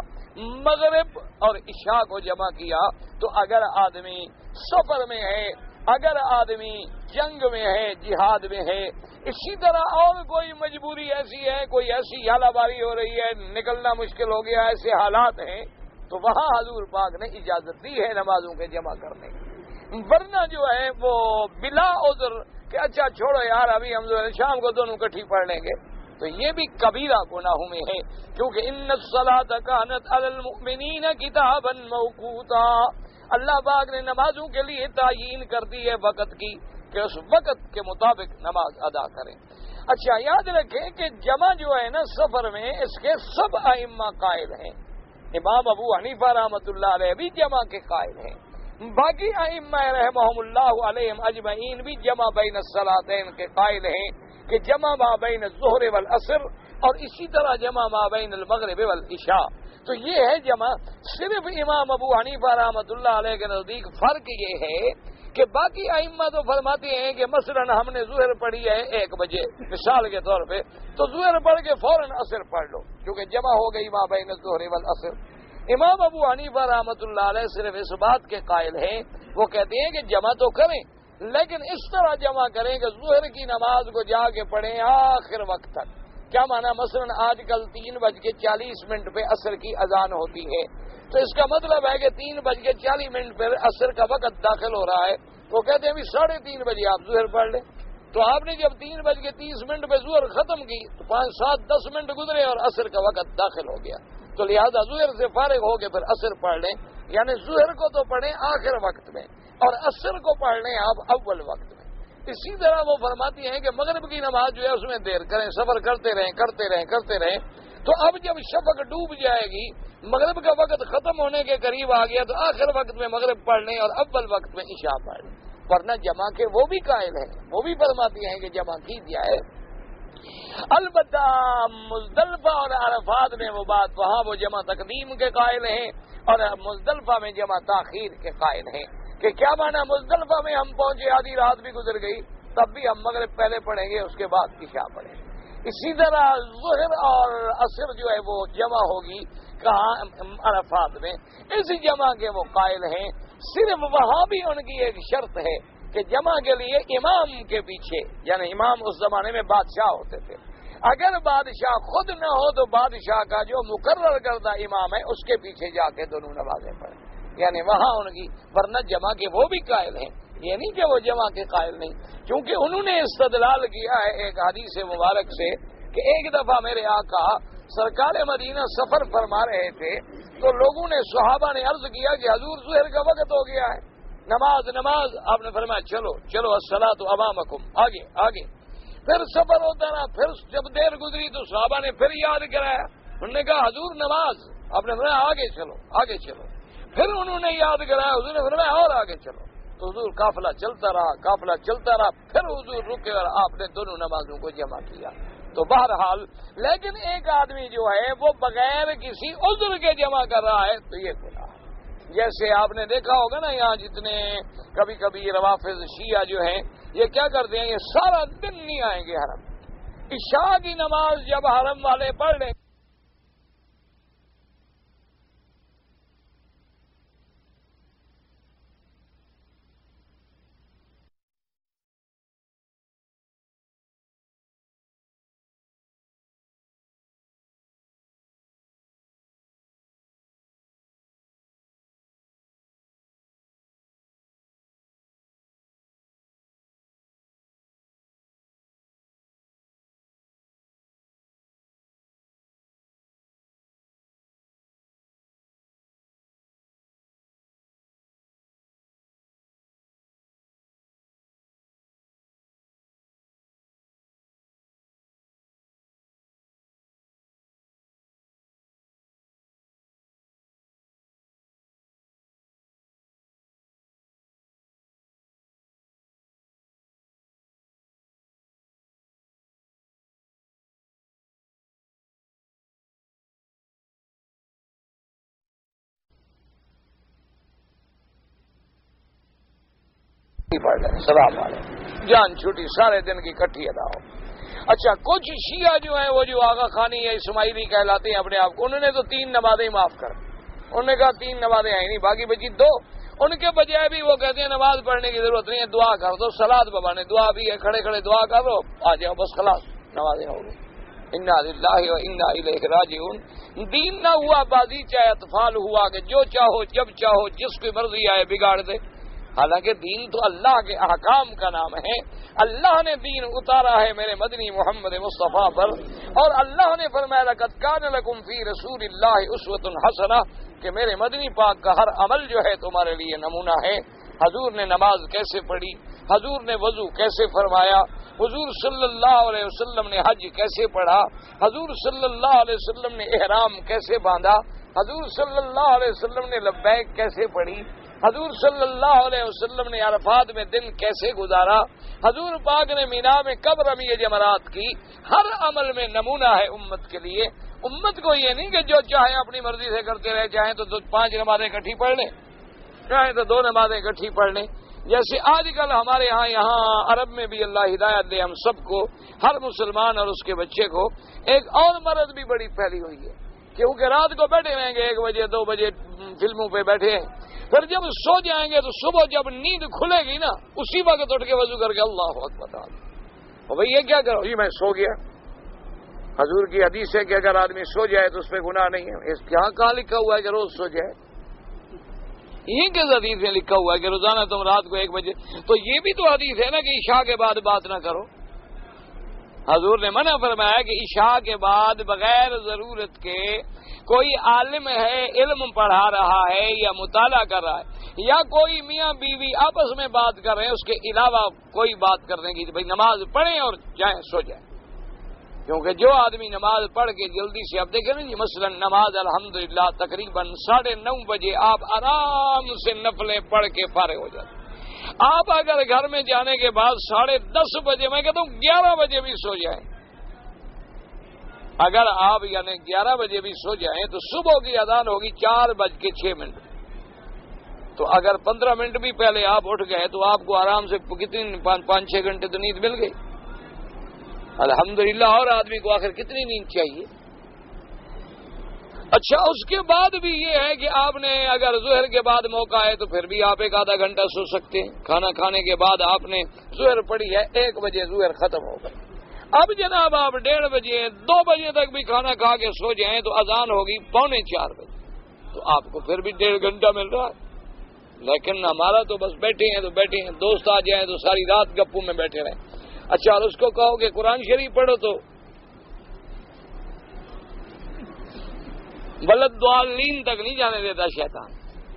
مغرب اور عشاء کو جمع کیا. تو اگر آدمی سفر میں ہے، اگر آدمی جنگ میں ہے، جہاد میں ہے، اسی طرح اور کوئی مجبوری ایسی ہے، کوئی ایسی حالہ باری ہو رہی ہے، نکلنا مشکل ہو گیا، ایسے حالات ہیں، تو وہاں حضور پاک نے اجازت دی ہے نمازوں کے جمع کرنے کی. ورنہ جو ہے وہ بلا عذر کہ اچھا چھوڑو یار ابھی ہم شام کو دونوں کٹھی پڑھ لیں گے، تو یہ بھی کبیرہ گناہوں میں ہے. کیونکہ ان الصلاۃ کانت علی المؤمنین کتابا موقوتا، اللہ پاک نے نمازوں کے لیے تعیین کر دی ہے وقت کی کہ اس وقت کے مطابق نماز ادا کریں. اچھا یاد رکھیں کہ جمع جو ہے نا سفر میں، اس کے سب ائمہ قائل ہیں. امام ابو حنیفہ رحمۃ اللہ علیہ بھی جمع کے قائل ہیں، باقی ائمہ رحمہم اللہ علیہم اجمعین بھی جمع بین الصلاتین کے قائل ہیں کہ جمع ما بین الظہر والعصر، اور اسی طرح جمع ما بین المغرب والعشاء. تو یہ ہے جمع. صرف امام ابو حنیفہ رحمۃ اللہ علیہ کے نزدیک فرق یہ ہے کہ باقی ائمہ تو فرماتے ہیں کہ مثلا ہم نے ظہر پڑھی ہے ایک بجے مثال کے طور پہ، تو ظہر پڑھ کے فوراً عصر پڑھ لو کیونکہ جمع ہو گئی ما بین الظہر والعصر. امام ابو حنیفہ رحمۃ اللہ علیہ صرف اس بات کے قائل ہیں، وہ کہتے ہیں کہ جمع تو کریں لیکن اس طرح جمع کریں کہ ظہر کی نماز کو جا کے پڑھیں آخر وقت تک. کیا مانا؟ مثلا آج کل تین بج کے چالیس منٹ پہ عصر کی اذان ہوتی ہے، تو اس کا مطلب ہے کہ تین بج کے چالیس منٹ پہ عصر کا وقت داخل ہو رہا ہے، وہ کہتے ہیں ساڑھے تین بجے آپ ظہر پڑھ لیں. تو آپ نے جب تین بج کے تیس منٹ پہ ظہر ختم کی تو پانچ سات دس منٹ گزرے اور عصر کا وقت داخل ہو گیا، تو لہذا ظہر سے فارغ ہو کے پھر عصر پڑھ لیں. یعنی ظہر کو تو پڑھیں آخر وقت میں اور عصر کو پڑھ لیں آپ اول وقت میں. اسی طرح وہ فرماتی ہیں کہ مغرب کی نماز جو ہے اس میں دیر کریں، سفر کرتے رہیں کرتے رہیں کرتے رہیں تو اب جب شفق ڈوب جائے گی، مغرب کا وقت ختم ہونے کے قریب آ گیا، تو آخر وقت میں مغرب پڑھ لیں اور اول وقت میں عشاء پڑھ لیں. ورنہ جمع کے وہ بھی قائل ہیں، وہ بھی فرماتی ہیں کہ جمع کی جائے. البتہ مزدلفہ اور عرفات میں وہ بات، وہاں وہ جمع تقدیم کے قائل ہیں اور مزدلفہ میں جمع تاخیر کے قائل ہیں. کہ کیا مانا؟ مزدلفہ میں ہم پہنچے، آدھی رات بھی گزر گئی، تب بھی ہم مغرب پہلے پڑھیں گے، اس کے بعد عشاء پڑھیں گے. اسی طرح ظہر اور عصر جو ہے وہ جمع ہوگی کہاں؟ عرفات میں. اس جمع کے وہ قائل ہیں. صرف وہاں بھی ان کی ایک شرط ہے کہ جمع کے لیے امام کے پیچھے، یعنی امام اس زمانے میں بادشاہ ہوتے تھے، اگر بادشاہ خود نہ ہو تو بادشاہ کا جو مقرر کردہ امام ہے اس کے پیچھے جا کے دونوں نمازیں پڑھیں، یعنی وہاں ان کی. ورنہ جمع کے وہ بھی قائل ہیں، یہ نہیں کہ وہ جمع کے قائل نہیں، کیونکہ انہوں نے استدلال کیا ہے ایک حدیث مبارک سے کہ ایک دفعہ میرے آقا سرکار مدینہ سفر فرما رہے تھے تو لوگوں نے صحابہ نے عرض کیا کہ حضور ظہر کا وقت ہو گیا ہے، نماز نماز آپ نے فرمایا چلو چلو الصلاۃ امامکم، آگے آگے۔ پھر سفر ہوتا رہا، پھر جب دیر گزری تو صحابہ نے پھر یاد کرایا، انہوں نے کہا حضور نماز، آپ نے فرمایا آگے چلو آگے چلو۔ پھر انہوں نے یاد کرایا، حضور نے فرمایا اور آگے چلو۔ تو حضور قافلہ چلتا رہا قافلہ چلتا رہا، پھر حضور رکے اور آپ نے دونوں نمازوں کو جمع کیا۔ تو بہرحال لیکن ایک آدمی جو ہے وہ بغیر کسی عذر کے جمع کر رہا ہے تو یہ گناہ ہے۔ جیسے آپ نے دیکھا ہوگا نا یہاں جتنے کبھی کبھی روافض شیعہ جو ہیں یہ کیا کرتے ہیں، یہ سارا دن نہیں آئیں گے حرم، عشاء کی نماز جب حرم والے پڑھ لیں پڑھ لیں، سلام علیکم، جان چھوٹی سارے دن کی کٹھی ادا ہو۔ اچھا کچھ شیعہ جو ہیں وہ جو آغا خانی یا اسماعیلی کہلاتے ہیں اپنے آپ کو، انہوں نے تو تین نمازیں معاف کر، انہوں نے کہا تین نمازیں آئی نہیں، باقی بچی دو، ان کے بجائے بھی وہ کہتے ہیں نماز پڑھنے کی ضرورت نہیں ہے، دعا کر دو، سلاد بابا نے دعا بھی ہے، کھڑے کھڑے دعا کر دو، آ جاؤ بس خلاص نمازیں ہو گئی۔ انا للہ و انا الیہ راجعون۔ دین نہ ہوا بازی چاہے اطفال ہوا کہ جو چاہو جب چاہو جس کی مرضی آئے بگاڑ دے، حالانکہ دین تو اللہ کے احکام کا نام ہے، اللہ نے دین اتارا ہے میرے مدنی محمد مصطفیٰ پر، اور اللہ نے فرمایا لقد کان لکم فی رسول اللہ اسوۃ حسنہ کہ میرے مدنی پاک کا ہر عمل جو ہے تمہارے لیے نمونہ ہے۔ حضور نے نماز کیسے پڑھی، حضور نے وضو کیسے فرمایا، حضور صلی اللہ علیہ وسلم نے حج کیسے پڑھا، حضور صلی اللہ علیہ وسلم نے احرام کیسے باندھا، حضور صلی اللہ علیہ وسلم نے لبیک کیسے پڑھی، حضور صلی اللہ علیہ وسلم نے عرفات میں دن کیسے گزارا، حضور پاک نے مینا میں کب رمی جمرات کی، ہر عمل میں نمونہ ہے امت کے لیے۔ امت کو یہ نہیں کہ جو چاہے اپنی مرضی سے کرتے رہے، چاہیں تو دو پانچ نمازیں اکٹھی پڑھ لیں، چاہیں تو دو نمازیں اکٹھی پڑھ لیں، جیسے آج کل ہمارے ہاں یہاں عرب میں بھی اللہ ہدایت دے ہم سب کو، ہر مسلمان اور اس کے بچے کو، ایک اور مرض بھی بڑی پھیلی ہوئی ہے، کیونکہ رات کو بیٹھے رہیں گے ایک بجے دو بجے فلموں پہ بیٹھے ہیں، پھر جب سو جائیں گے تو صبح جب نیند کھلے گی نا اسی وقت اٹھ کے وضو کر کے اللہ اکبر اور بھائی یہ کیا کرو، یہ میں سو گیا۔ حضور کی حدیث ہے کہ اگر آدمی سو جائے تو اس پہ گناہ نہیں ہے، اس یہاں کہاں لکھا ہوا ہے کہ روز سو جائے، یہ کس حدیث میں لکھا ہوا ہے کہ روزانہ تم رات کو ایک بجے، تو یہ بھی تو حدیث ہے نا کہ عشاء کے بعد بات نہ کرو۔ حضور نے منع فرمایا کہ عشاء کے بعد بغیر ضرورت کے کوئی عالم ہے علم پڑھا رہا ہے یا مطالعہ کر رہا ہے یا کوئی میاں بیوی آپس میں بات کر رہے ہیں، اس کے علاوہ کوئی بات کرنے کی بھائی نماز پڑھیں اور جائیں سو جائیں، کیونکہ جو آدمی نماز پڑھ کے جلدی سے اب دیکھیں نا جی مثلا نماز الحمدللہ تقریباً ساڑھے نو بجے آپ آرام سے نفلیں پڑھ کے فارغ ہو جاتے، آپ اگر گھر میں جانے کے بعد ساڑھے دس بجے میں کہتا ہوں گیارہ بجے بھی سو جائیں، اگر آپ یعنی گیارہ بجے بھی سو جائیں تو صبح کی اذان ہوگی چار بج کے چھ منٹ، تو اگر پندرہ منٹ بھی پہلے آپ اٹھ گئے تو آپ کو آرام سے کتنی پانچ چھ گھنٹے تو نیند مل گئی الحمدللہ۔ اور آدمی کو آخر کتنی نیند چاہیے؟ اچھا اس کے بعد بھی یہ ہے کہ آپ نے اگر ظہر کے بعد موقع ہے تو پھر بھی آپ ایک آدھا گھنٹہ سو سکتے ہیں، کھانا کھانے کے بعد آپ نے ظہر پڑھی ہے ایک بجے ظہر ختم ہو گئی، اب جناب آپ ڈیڑھ بجے دو بجے تک بھی کھانا کھا کے سو جائیں تو اذان ہوگی پونے چار بجے، تو آپ کو پھر بھی ڈیڑھ گھنٹہ مل رہا ہے، لیکن ہمارا تو بس بیٹھے ہیں تو بیٹھے ہیں، دوست آ جائیں تو ساری رات گپوں میں بیٹھے رہیں۔ اچھا اور اس کو کہو کہ قرآن شریف پڑھو تو بلد ضالین تک نہیں جانے دیتا شیطان.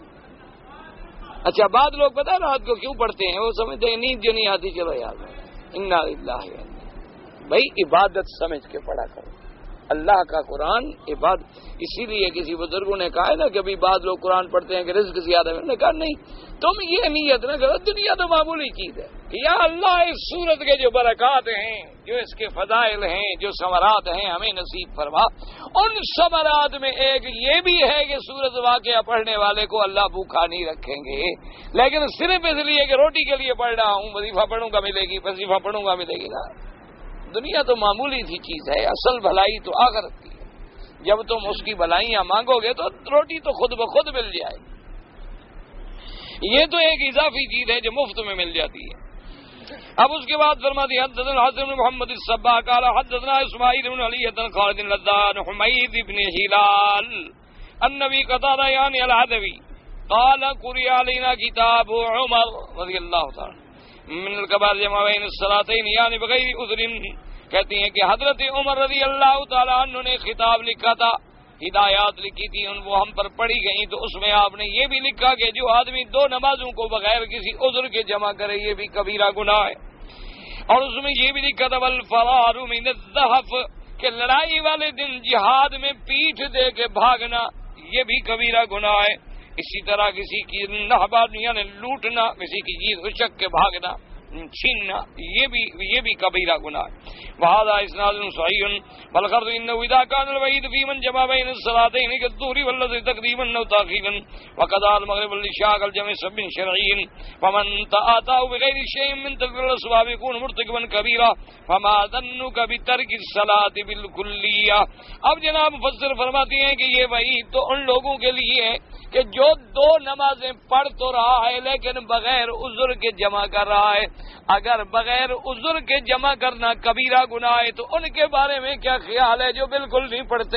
اچھا بعد لوگ پتہ رات کو کیوں پڑھتے ہیں؟ وہ سمجھتے ہیں نیند جو نہیں آتی چلو یاد ہے. انا للہ بھائی عبادت سمجھ کے پڑھا کرو اللہ کا قرآن عبادت. اسی لیے کسی بزرگوں نے کہا ہے نا کہ ابھی بعض لوگ قرآن پڑھتے ہیں کہ رزق زیادہ ہے. انہوں نے کہا نہیں تم یہ نیت نہ کرو, دنیا تو معمولی چیز ہے. یا اللہ اس سورت کے جو برکات ہیں, جو اس کے فضائل ہیں, جو ثمرات ہیں ہمیں نصیب فرما. ان ثمرات میں ایک یہ بھی ہے کہ سورت واقعہ پڑھنے والے کو اللہ بھوکا نہیں رکھیں گے. لیکن صرف اس لیے کہ روٹی کے لیے پڑھ رہا ہوں, وظیفہ پڑھوں گا ملے گی, وظیفہ پڑھوں گا ملے گی نا. دنیا تو معمولی سی چیز ہے, اصل بھلائی تو آخرت کی ہے. جب تم اس کی بھلائیاں مانگو گے تو روٹی تو خود بخود مل جائے گی. یہ تو ایک اضافی چیز ہے جو مفت میں مل جاتی ہے. اب اس کے بعد فرماتی ہے حدثنا حسن بن محمد الصباح قال حدثنا اسماعیل بن علی بن خالد اللذان حمید بن ہلال النبی قتادہ یعنی العدوی قال قرئ علینا کتاب عمر رضی اللہ تعالی من الکبائر جمع بین الصلاتین یعنی بغیر عذر. کہتی ہیں کہ حضرت عمر رضی اللہ تعالی عنہ نے خطاب لکھا تھا, ہدایات لکھی تھی, ان وہ ہم پر پڑھی گئیں, تو اس میں آپ نے یہ بھی لکھا کہ جو آدمی دو نمازوں کو بغیر کسی عذر کے جمع کرے یہ بھی کبیرہ گناہ ہے. اور اس میں یہ بھی لکھا تھا والفرار من الزحف کہ لڑائی والے دن جہاد میں پیٹھ دے کے بھاگنا یہ بھی کبیرہ گناہ ہے. اسی طرح کسی کی نہبا یعنی لوٹنا, کسی کی چیز اچک کے بھاگنا, چھیننا, یہ بھی یہ بھی کبیرہ گناہ ہے. وهذا اسناد صحیح بلغرض انه اذا كان الوعيد في من جمع بين الصلاتين كالظهر والذي تقديما او تاخيرا وقضاء المغرب والعشاء كالجمع سب شرعي فمن اتى بغير شيء من تلك الاسباب يكون مرتكبا كبيرا فما ظنك بترك الصلاه بالكليه. اب جناب مفسر فرماتے ہیں کہ یہ وعید تو ان لوگوں کے لیے ہے کہ جو دو نمازیں پڑھ تو رہا ہے لیکن بغیر عذر کے جمع کر رہا ہے. اگر بغیر عذر کے جمع کرنا کبیرہ گناہ ہے تو ان کے بارے میں کیا خیال ہے جو بالکل نہیں پڑھتے,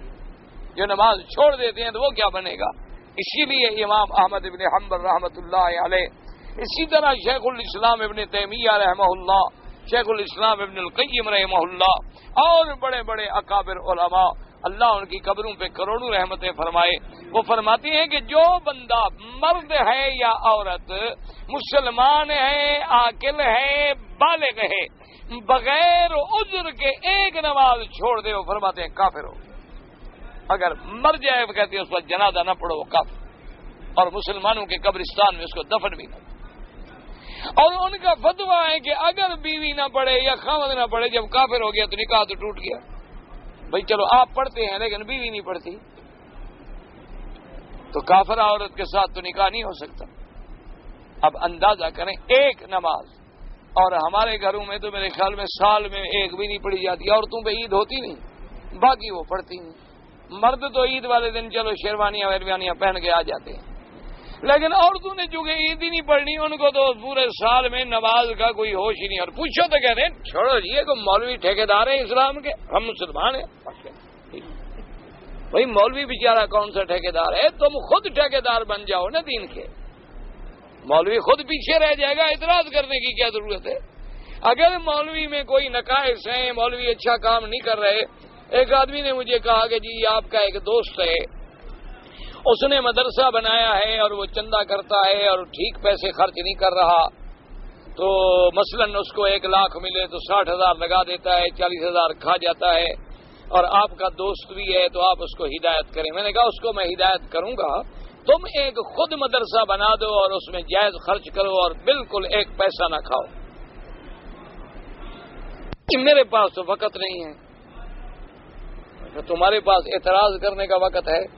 جو نماز چھوڑ دیتے ہیں تو وہ کیا بنے گا. اسی لیے امام احمد ابن حنبل رحمۃ اللہ علیہ, اسی طرح شیخ الاسلام ابن تیمیہ رحمہ اللہ, شیخ الاسلام ابن القیم رحمہ اللہ اور بڑے بڑے اکابر علماء اللہ ان کی قبروں پہ کروڑوں رحمتیں فرمائے, وہ فرماتے ہیں کہ جو بندہ مرد ہے یا عورت, مسلمان ہے, عاقل ہے, بالغ ہے, بغیر عذر کے ایک نماز چھوڑ دے, وہ فرماتے ہیں کافر ہو. اگر مر جائے وہ کہتے ہیں اس پر جنازہ نہ پڑھو, وہ کافر, اور مسلمانوں کے قبرستان میں اس کو دفن بھی نہ. اور ان کا فتویٰ ہے کہ اگر بیوی نہ پڑھے یا خاوند نہ پڑھے, جب کافر ہو گیا تو نکاح تو ٹوٹ گیا. بھائی چلو آپ پڑھتے ہیں لیکن بیوی نہیں پڑھتی تو کافر عورت کے ساتھ تو نکاح نہیں ہو سکتا. اب اندازہ کریں ایک نماز, اور ہمارے گھروں میں تو میرے خیال میں سال میں ایک بھی نہیں پڑھی جاتی. عورتوں پہ عید ہوتی نہیں, باقی وہ پڑھتی ہیں. مرد تو عید والے دن چلو شیروانیاں ویروانیاں پہن کے آ جاتے ہیں, لیکن عورتوں نے چونکہ عید ہی نہیں پڑھنی, ان کو تو پورے سال میں نماز کا کوئی ہوش ہی نہیں. اور پوچھو تو کہتے ہیں چھوڑو جی کو مولوی ٹھیکیدار ہیں اسلام کے, ہم مسلمان ہیں. بھائی مولوی بیچارہ کون سا ٹھیکیدار ہے, تم خود ٹھیکیدار بن جاؤ نا دین کے. مولوی خود پیچھے رہ جائے گا, اعتراض کرنے کی کیا ضرورت ہے. اگر مولوی میں کوئی نقائص ہیں, مولوی اچھا کام نہیں کر رہے. ایک آدمی نے مجھے کہا کہ جی آپ کا ایک دوست ہے, اس نے مدرسہ بنایا ہے اور وہ چندہ کرتا ہے اور ٹھیک پیسے خرچ نہیں کر رہا, تو مثلاً اس کو ایک لاکھ ملے تو ساٹھ ہزار لگا دیتا ہے, چالیس ہزار کھا جاتا ہے, اور آپ کا دوست بھی ہے تو آپ اس کو ہدایت کریں. میں نے کہا اس کو میں ہدایت کروں گا, تم ایک خود مدرسہ بنا دو اور اس میں جائز خرچ کرو اور بالکل ایک پیسہ نہ کھاؤ. میرے پاس تو وقت نہیں ہے. تمہارے پاس اعتراض کرنے کا وقت ہے؟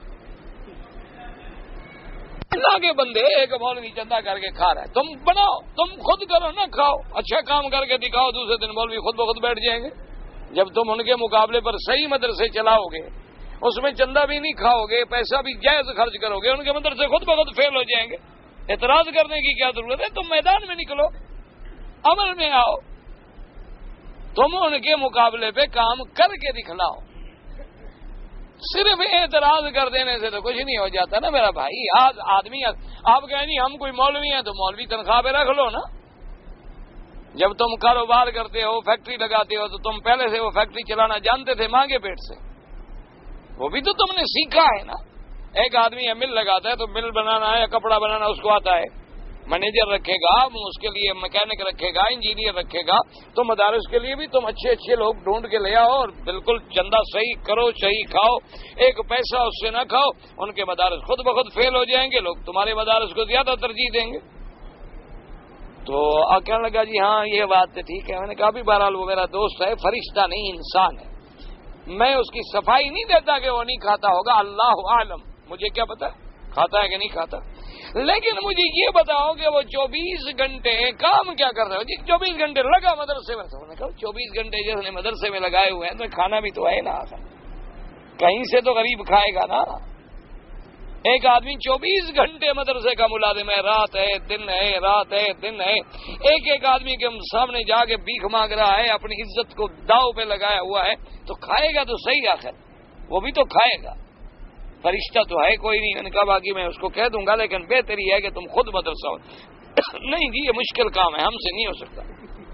اللہ کے بندے ایک مولوی چندہ کر کے کھا رہا ہے, تم بناؤ, تم خود کرو نہ کھاؤ, اچھا کام کر کے دکھاؤ, دوسرے دن مولوی خود بخود بیٹھ جائیں گے. جب تم ان کے مقابلے پر صحیح مدرسے چلاؤ گے, اس میں چندہ بھی نہیں کھاؤ گے, پیسہ بھی جائز خرچ کرو گے, ان کے مدرسے خود بخود فیل ہو جائیں گے. اعتراض کرنے کی کیا ضرورت ہے؟ تم میدان میں نکلو, عمل میں آؤ, تم ان کے مقابلے پہ کام کر کے دکھلاؤ. صرف اعتراض کر دینے سے تو کچھ نہیں ہو جاتا نا میرا بھائی. آج آدمی آپ کہیں نہیں ہم کوئی مولوی ہیں تو مولوی تنخواہ پہ رکھ لو نا. جب تم کاروبار کرتے ہو, فیکٹری لگاتے ہو, تو تم پہلے سے وہ فیکٹری چلانا جانتے تھے مانگے پیٹ سے. وہ بھی تو تم نے سیکھا ہے نا. ایک آدمی ہے مل لگاتا ہے تو مل بنانا یا کپڑا بنانا اس کو آتا ہے. مینیجر رکھے گا, اس کے لیے میکینک رکھے گا, انجینئر رکھے گا. تو مدارس کے لیے بھی تم اچھے اچھے لوگ ڈھونڈ کے لے آؤ اور بالکل چندہ صحیح کرو, صحیح کھاؤ, ایک پیسہ اس سے نہ کھاؤ. ان کے مدارس خود بخود فیل ہو جائیں گے, لوگ تمہارے مدارس کو زیادہ ترجیح دیں گے. تو کہنے لگا جی ہاں یہ بات ٹھیک ہے. میں نے کہا بھی بہرحال وہ میرا دوست ہے, فرشتہ نہیں انسان ہے, میں اس کی صفائی نہیں دیتا کہ وہ نہیں کھاتا ہوگا, اللہ عالم, مجھے کیا پتا کھاتا ہے کہ نہیں کھاتا. لیکن مجھے یہ بتاؤ کہ وہ چوبیس گھنٹے کام کیا کر رہے ہو. جی چوبیس گھنٹے لگا مدرسے میں. نے کہا چوبیس گھنٹے جس نے مدرسے میں لگائے ہوئے ہیں تو کھانا بھی تو ہے نا, کہیں سے تو غریب کھائے گا نا. ایک آدمی چوبیس گھنٹے مدرسے کا ملازم ہے, رات ہے دن ہے, رات ہے دن ہے. ایک ایک آدمی کے سامنے جا کے بھیک مانگ رہا ہے, اپنی عزت کو داؤ پہ لگایا ہوا ہے, تو کھائے گا تو صحیح آخر, وہ بھی تو کھائے گا. فرشتہ تو ہے کوئی نہیں. میں نے کہا باقی میں اس کو کہہ دوں گا, لیکن بہتری ہے کہ تم خود مدرسہ ہو. نہیں جی یہ مشکل کام ہے, ہم سے نہیں ہو سکتا.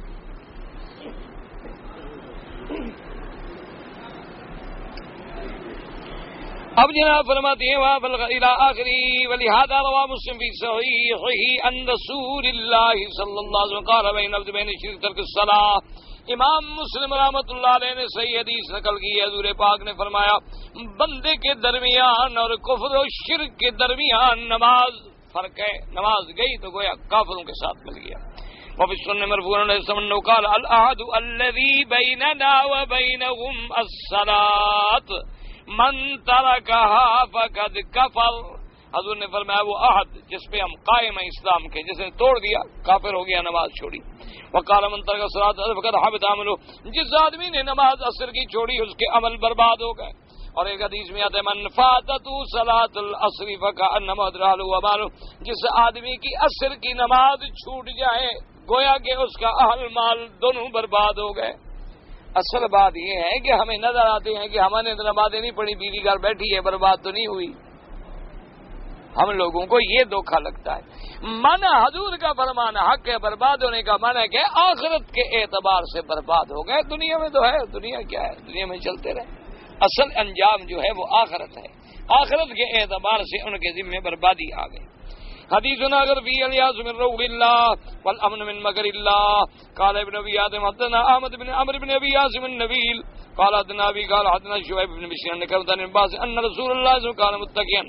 اب جناب فرماتے ہیں وہاں الى آخری ولہذا روا مسلم فی صحیحہ ان رسول اللہ صلی اللہ علیہ وسلم قال بین عبد بین شرک ترک الصلاۃ. امام مسلم رحمۃ اللہ علیہ نے صحیح حدیث نقل کی ہے, حضور پاک نے فرمایا بندے کے درمیان اور کفر و شرک کے درمیان نماز فرق ہے. نماز گئی تو گویا کافروں کے ساتھ مل گیا. وفي السنة مرفوعا عن النبي قال العهد الذي بيننا وبينهم الصلاة من ترکها فقد کفر. حضور نے فرمایا وہ عہد جس پہ ہم قائم ہیں اسلام کے, جس نے توڑ دیا کافر ہو گیا, نماز چھوڑی. وقال من ترک الصلاۃ فقد حبط عمله, جس آدمی نے نماز عصر کی چھوڑی اس کے عمل برباد ہو گئے. اور ایک حدیث میں آتا ہے من فاتته صلاۃ العصر فكأنما ادركه وماله, جس آدمی کی عصر کی نماز چھوٹ جائے گویا کہ اس کا اہل مال دونوں برباد ہو گئے. اصل بات یہ ہے کہ ہمیں نظر آتے ہیں کہ ہمارے نمازیں نہیں پڑھی, بیوی گھر بیٹھی ہے, برباد تو نہیں ہوئی. ہم لوگوں کو یہ دھوکہ لگتا ہے. مانا حضور کا فرمانا حق ہے, برباد ہونے کا مانا ہے کہ آخرت کے اعتبار سے برباد ہو گئے. دنیا میں تو ہے, دنیا کیا ہے, دنیا میں چلتے رہے. اصل انجام جو ہے وہ آخرت ہے, آخرت کے اعتبار سے ان کے ذمہ بربادی آ گئی. حدیثنا اگر فی الیاس من روح اللہ والامن من مکر اللہ. قال ابن ابی آدم حدثنا احمد بن عمرو بن ابی عاصم النبیل قال حدثنا ابی قال حدثنا شعیب بن بشیر نے کہا ان باس ان رسول اللہ صلی اللہ علیہ وسلم كان متقیا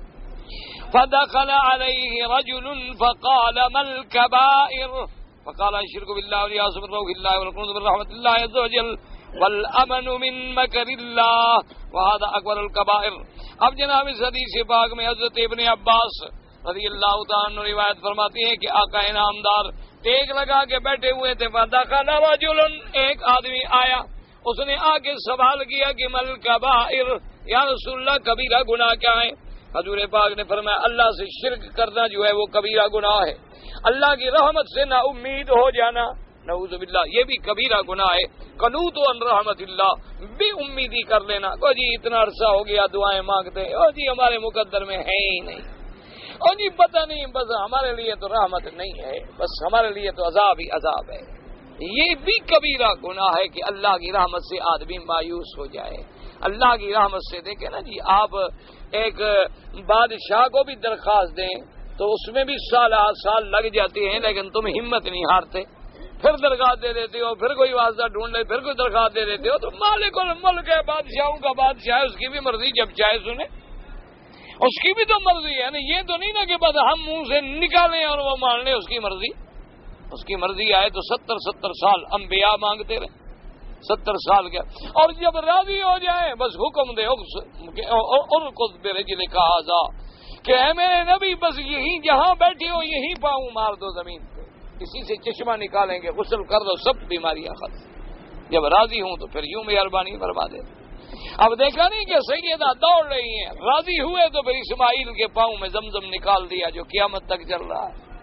فدخل علیہ رجل فقال ما الكبائر فقال الشرك بالله والياس من روح الله والقنوط من رحمة الله عز وجل والامن من مکر اللہ وهذا اکبر الكبائر. اب جناب اس حدیث پاک میں حضرت ابن عباس رضی اللہ تعالیٰ عنہ روایت فرماتی ہے کہ آقا انعامدار ٹیک لگا کے بیٹھے ہوئے تھے. فدخل رجل, ایک آدمی آیا, اس نے آ کے سوال کیا کہ مل کبائر, یا رسول اللہ کبیرہ گناہ کیا ہے؟ حضور پاک نے فرمایا اللہ سے شرک کرنا جو ہے وہ کبیرہ گناہ ہے. اللہ کی رحمت سے نا امید ہو جانا, نعوذ باللہ, یہ بھی کبیرہ گناہ ہے. قنوط عن رحمت اللہ, بے امیدی کر لینا, او جی اتنا عرصہ ہو گیا دعائیں مانگتے, او جی ہمارے مقدر میں ہے ہی نہیں, او جی پتہ نہیں, بس ہمارے لیے تو رحمت نہیں ہے, بس ہمارے لیے تو عذاب ہی عذاب ہے. یہ بھی کبیرہ گناہ ہے کہ اللہ کی رحمت سے آدمی مایوس ہو جائے. اللہ کی رحمت سے دیکھیں نا جی, آپ ایک بادشاہ کو بھی درخواست دیں تو اس میں بھی سال سال لگ جاتے ہیں, لیکن تم ہمت نہیں ہارتے, پھر درخواست دے دیتے ہو, پھر کوئی واسطہ ڈھونڈ لے, پھر کوئی درخواست دے دیتے ہو. تو مالک الملک ہے, بادشاہوں کا بادشاہ ہے, اس کی بھی مرضی, جب چاہے سنے, اس کی بھی تو مرضی ہے نا. یہ تو نہیں نا کہ بس ہم منہ سے نکالیں اور وہ مان لیں, اس کی مرضی. اس کی مرضی آئے تو ستر ستر سال انبیاء مانگتے رہے, ستر سال کے, اور جب راضی ہو جائیں بس حکم دے ارکض برجلک ھذا, کہ اے میرے نبی بس یہیں جہاں بیٹھے ہو یہیں پاؤں مار دو زمین پہ, اسی سے چشمہ نکالیں گے, غسل کر دو, سب بیماریاں ختم. جب راضی ہوں تو پھر یوں مہربانی فرما دے. اب دیکھا نہیں کہ سیدہ دوڑ رہی ہیں, راضی ہوئے تو پھر اسماعیل کے پاؤں میں زمزم نکال دیا جو قیامت تک چل رہا ہے.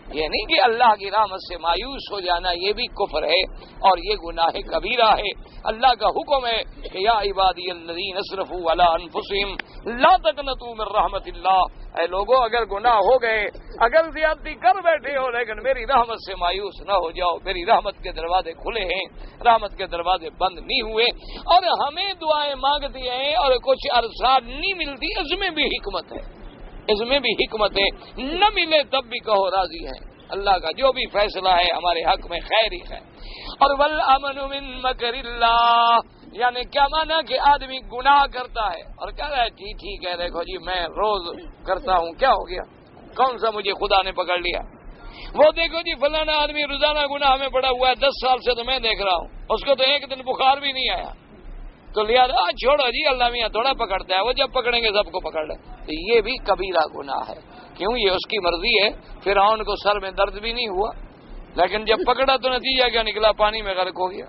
یہ نہیں کہ اللہ کی رحمت سے مایوس ہو جانا، یہ بھی کفر ہے اور یہ گناہ کبیرہ ہے۔ اللہ کا حکم ہے کہ یا عبادی الذین اسرفوا علی انفسہم لا تقنطوا من رحمت اللہ، اے لوگوں اگر گناہ ہو گئے، اگر زیادتی کر بیٹھے ہو، لیکن میری رحمت سے مایوس نہ ہو جاؤ، میری رحمت کے دروازے کھلے ہیں، رحمت کے دروازے بند نہیں ہوئے۔ اور ہمیں دعائیں مانگتی ہیں اور کچھ عرصات نہیں ملتی، اس میں بھی حکمت ہے، اس میں بھی حکمت ہے، نہ ملے تب بھی کہو راضی ہیں، اللہ کا جو بھی فیصلہ ہے ہمارے حق میں خیر ہی ہے۔ اور والامن من مکر اللہ، یعنی کیا مانا کہ آدمی گناہ کرتا ہے اور کہہ رہا ہے جی ٹھیک ہے دیکھو جی میں روز کرتا ہوں، کیا ہو گیا، کون سا مجھے خدا نے پکڑ لیا، وہ دیکھو جی فلانا آدمی روزانہ گناہ میں پڑا ہوا ہے، دس سال سے تو میں دیکھ رہا ہوں، اس کو تو ایک دن بخار بھی نہیں آیا، تو لہٰذا چھوڑو جی اللہ میاں تھوڑا پکڑتا ہے، وہ جب پکڑیں گے سب کو پکڑ لیں، تو یہ بھی کبیرہ گناہ ہے۔ کیوں؟ یہ اس کی مرضی ہے۔ فرعون کو سر میں درد بھی نہیں ہوا، لیکن جب پکڑا تو نتیجہ کیا نکلا، پانی میں غرق ہو گیا،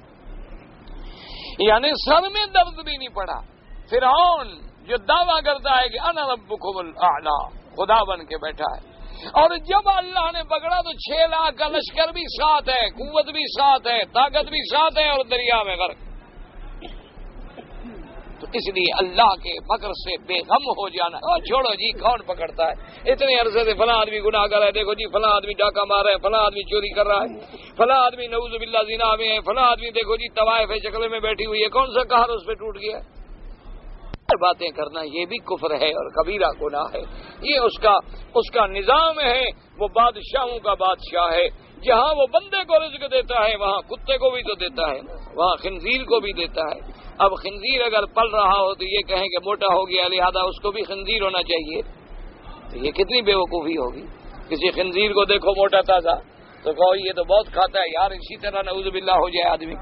یعنی سر میں درد بھی نہیں پڑا۔ فرعون جو دعویٰ کرتا ہے کہ انا ربکم الاعلی، خدا بن کے بیٹھا ہے، اور جب اللہ نے پکڑا تو چھ لاکھ کا لشکر بھی ساتھ ہے، قوت بھی ساتھ ہے، طاقت بھی ساتھ ہے، اور دریا میں غرق۔ تو اس لیے اللہ کے مکر سے بے غم ہو جانا، اور چھوڑو جی کون پکڑتا ہے، اتنے عرصے سے فلاں آدمی گناہ کر رہا ہے، دیکھو جی فلاں آدمی ڈاکہ مار رہا ہے، فلاں آدمی چوری کر رہا ہے، فلاں آدمی نعوذ باللہ زنا میں ہے، فلاں آدمی دیکھو جی طوائف ہے شکل میں بیٹھی ہوئی ہے، کون سا قہر اس پہ ٹوٹ گیا ہے۔ باتیں کرنا یہ بھی کفر ہے اور کبیرہ گناہ ہے، یہ اس کا اس کا نظام ہے، وہ بادشاہوں کا بادشاہ ہے، جہاں وہ بندے کو رزق دیتا ہے وہاں کتے کو بھی تو دیتا ہے، وہاں خنزیر کو بھی دیتا ہے۔ اب خنزیر اگر پل رہا ہو تو یہ کہیں کہ موٹا ہو گیا لہذا اس کو بھی خنزیر ہونا چاہیے، تو یہ کتنی بے وقوفی ہوگی۔ کسی خنزیر کو دیکھو موٹا تازہ تو کہو یہ تو بہت کھاتا ہے یار، اسی طرح نعوذ باللہ ہو جائے آدمی۔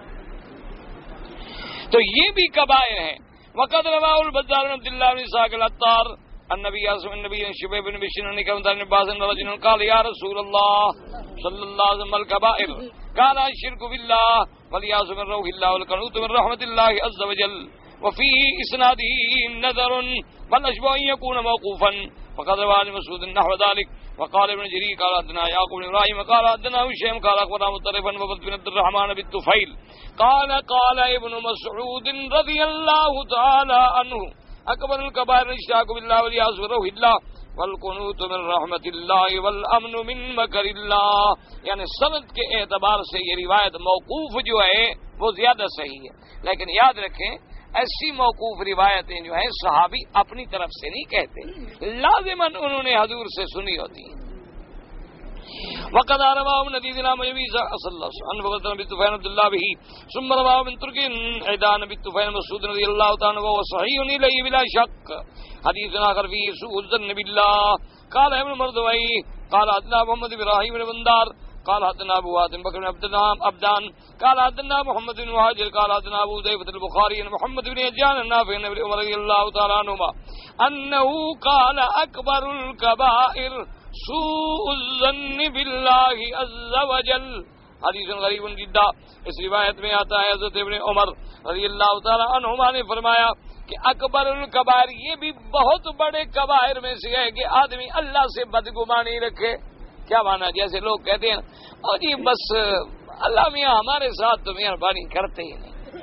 تو یہ بھی کبائر ہیں۔ وقد رواه البزار بن عبد الله بن اسحاق العطار النبي صلى النبي شبيب بن بشير نے کہا ان بعض الرجل قال يا رسول الله صلى الله عليه وسلم الكبائر قال الشرك بالله والعياذ من روح الله والقنوط من رحمة الله عز وجل وفي اسناده نظر بل اشبه ان يكون موقوفا فقد رواه مسعود نحو ذلك وقال ابن جرير قال حدثنا يعقوب بن ابراهيم قال حدثنا هشام قال اخبرنا مطرفا وبد بن عبد الرحمن بالطفيل قال قال ابن مسعود رضي الله تعالى عنه اکبر الکبائر الاشراک بالله والعیاذ بالروح الله والقنوط من رحمت الله والامن من مکر الله، یعنی سند کے اعتبار سے یہ روایت موقوف جو ہے وہ زیادہ صحیح ہے، لیکن یاد رکھیں ایسی موقوف روایتیں جو ہیں صحابی اپنی طرف سے نہیں کہتے، لازماً انہوں نے حضور سے سنی ہوتی ہیں۔ وقد رواه من حديثنا النبي صلى الله عليه وسلم وقد رواه بالطفيل عبد الله به ثم رواه من ترك عيدان بالطفيل مسعود رضي الله تعالى عنه وهو صحيح إليه بلا شك حديث آخر فيه سوء الظن بالله قال ابن مردوي قال حدثنا محمد بن ابراهيم بن بندار قال حدثنا ابو حاتم بكر بن عبد عبدان قال حدثنا محمد بن مهاجر قال حدثنا ابو ذيفة البخاري محمد بن يجان النافع عن ابن عمر رضي الله تعالى عنهما انه قال اكبر الكبائر سوء الظن باللہ عز وجل۔ حدیث غریب جدا، اس روایت میں آتا ہے حضرت ابن عمر رضی اللہ تعالی عنہما نے فرمایا کہ اکبر الکبائر یہ بھی بہت بڑے کبائر میں سے ہے کہ آدمی اللہ سے بدگمانی رکھے۔ کیا مانا؟ جیسے لوگ کہتے ہیں اور جی بس اللہ میاں ہمارے ساتھ تو مہربانی کرتے ہی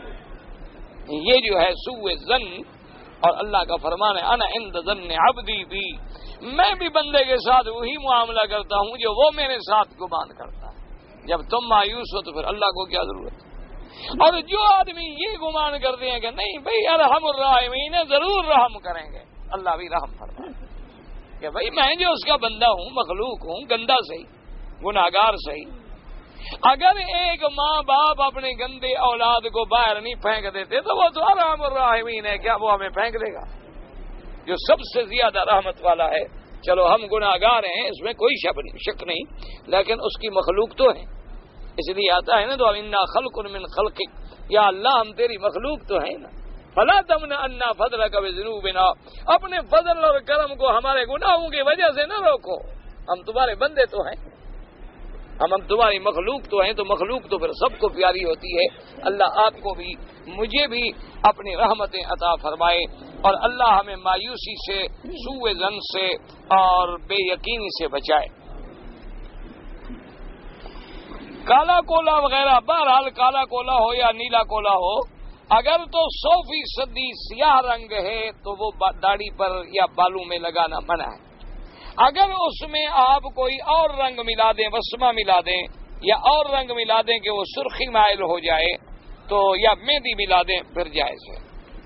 نہیں، یہ جو ہے سوء ظن، اور اللہ کا فرمان ہے انا عند ظن عبدی بی، میں بھی بندے کے ساتھ وہی معاملہ کرتا ہوں جو وہ میرے ساتھ گمان کرتا ہے۔ جب تم مایوس ہو تو پھر اللہ کو کیا ضرورت ہے؟ اور جو آدمی یہ گمان کرتے ہیں کہ نہیں بھائی ارحم الراحمین ضرور رحم کریں گے، اللہ بھی رحم فرمائے کہ بھائی میں جو اس کا بندہ ہوں، مخلوق ہوں، گندا صحیح، گناہگار صحیح، اگر ایک ماں باپ اپنے گندے اولاد کو باہر نہیں پھینک دیتے تو وہ تو ارحم الراحمین ہے، کیا وہ ہمیں پھینک دے گا؟ جو سب سے زیادہ رحمت والا ہے، چلو ہم گناہگار ہیں اس میں کوئی شک نہیں، لیکن اس کی مخلوق تو ہے، اس لیے آتا ہے نا تو انا خلق من خلقک، یا اللہ ہم تیری مخلوق تو ہیں نا، فلا تمنعنا فضلک بذنوبنا، اپنے فضل اور کرم کو ہمارے گناہوں کی وجہ سے نہ روکو، ہم تمہارے بندے تو ہیں، ہم ہم تمہاری مخلوق تو ہیں، تو مخلوق تو پھر سب کو پیاری ہوتی ہے۔ اللہ آپ کو بھی مجھے بھی اپنی رحمتیں عطا فرمائے، اور اللہ ہمیں مایوسی سے، سوء ظن سے اور بے یقینی سے بچائے۔ کالا کولا وغیرہ، بہرحال کالا کولا ہو یا نیلا کولا ہو، اگر تو سو فیصدی سیاہ رنگ ہے تو وہ داڑھی پر یا بالوں میں لگانا منع ہے۔ اگر اس میں آپ کوئی اور رنگ ملا دیں، وسمہ ملا دیں یا اور رنگ ملا دیں کہ وہ سرخی مائل ہو جائے تو یا مہندی ملا دیں پھر جائز ہے۔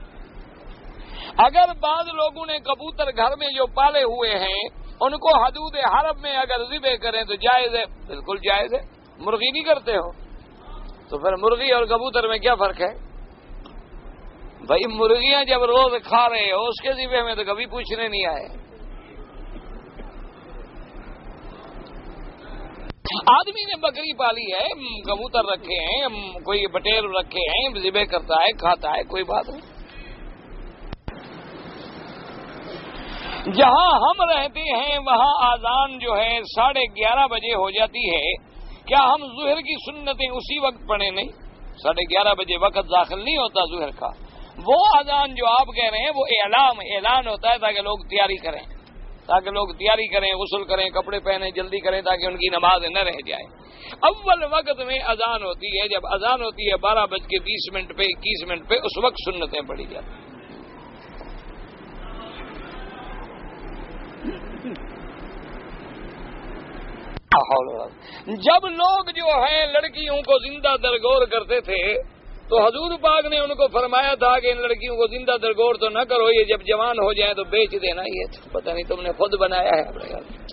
اگر بعض لوگوں نے کبوتر گھر میں جو پالے ہوئے ہیں ان کو حدود حرم میں اگر ذبح کریں تو جائز ہے، بالکل جائز ہے۔ مرغی نہیں کرتے ہو تو پھر مرغی اور کبوتر میں کیا فرق ہے؟ بھائی مرغیاں جب روز کھا رہے ہو اس کے ذبح میں تو کبھی پوچھنے نہیں آئے۔ آدمی نے بکری پالی ہے، کبوتر رکھے ہیں، کوئی بٹیر رکھے ہیں، ذبح کرتا ہے، کھاتا ہے، کوئی بات نہیں۔ جہاں ہم رہتے ہیں وہاں اذان جو ہے ساڑھے گیارہ بجے ہو جاتی ہے، کیا ہم ظہر کی سنتیں اسی وقت پڑھیں؟ نہیں، ساڑھے گیارہ بجے وقت داخل نہیں ہوتا ظہر کا۔ وہ اذان جو آپ کہہ رہے ہیں وہ اعلام اعلان ہوتا ہے تاکہ لوگ تیاری کریں، تاکہ لوگ تیاری کریں، غسل کریں، کپڑے پہنیں، جلدی کریں تاکہ ان کی نماز نہ رہ جائے۔ اول وقت میں اذان ہوتی ہے، جب اذان ہوتی ہے بارہ بج کے بیس منٹ پہ اکیس منٹ پہ، اس وقت سنتیں پڑھی جاتی ہیں۔ جب لوگ جو ہے لڑکیوں کو زندہ درگور کرتے تھے تو حضور پاک نے ان کو فرمایا تھا کہ ان لڑکیوں کو زندہ درگور تو نہ کرو، یہ جب جوان ہو جائیں تو بیچ دینا۔ یہ تو پتہ نہیں تم نے خود بنایا ہے اپنے گھر میں۔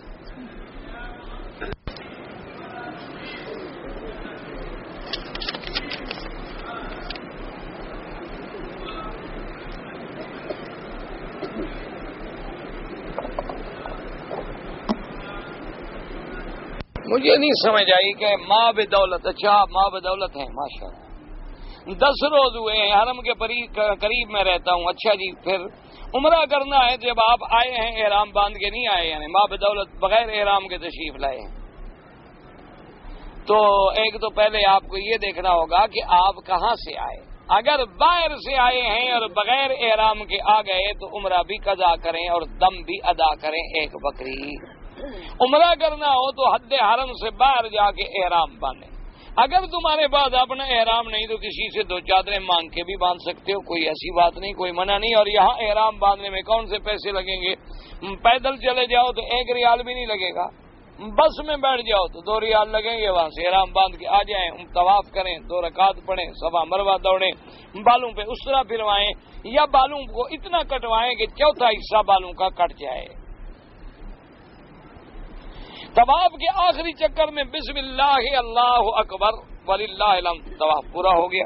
مجھے نہیں سمجھ آئی کہ ماں بدولت، اچھا ماں بدولت ہیں، ماشاء اللہ، دس روز ہوئے ہیں، حرم کے قریب میں رہتا ہوں۔ اچھا جی، پھر عمرہ کرنا ہے جب آپ آئے ہیں احرام باندھ کے نہیں آئے، یعنی ماں بدولت بغیر احرام کے تشریف لائے ہیں، تو ایک تو پہلے آپ کو یہ دیکھنا ہوگا کہ آپ کہاں سے آئے۔ اگر باہر سے آئے ہیں اور بغیر احرام کے آ گئے تو عمرہ بھی قضا کریں اور دم بھی ادا کریں ایک بکری۔ عمرہ کرنا ہو تو حد حرم سے باہر جا کے احرام باندھیں۔ اگر تمہارے پاس اپنا احرام نہیں تو کسی سے دو چادریں مانگ کے بھی باندھ سکتے ہو، کوئی ایسی بات نہیں، کوئی منع نہیں۔ اور یہاں احرام باندھنے میں کون سے پیسے لگیں گے؟ پیدل چلے جاؤ تو ایک ریال بھی نہیں لگے گا، بس میں بیٹھ جاؤ تو دو ریال لگیں گے، وہاں سے احرام باندھ کے آ جائیں، طواف کریں، دو رکعت پڑھیں، صفا مروہ دوڑیں، بالوں پہ اسرا پھروائیں یا بالوں کو اتنا کٹوائیں کہ چوتھا حصہ بالوں کا کٹ جائے۔ طواف کے آخری چکر میں بسم اللہ اللہ اکبر وللہ الحمد، طواف پورا ہو گیا۔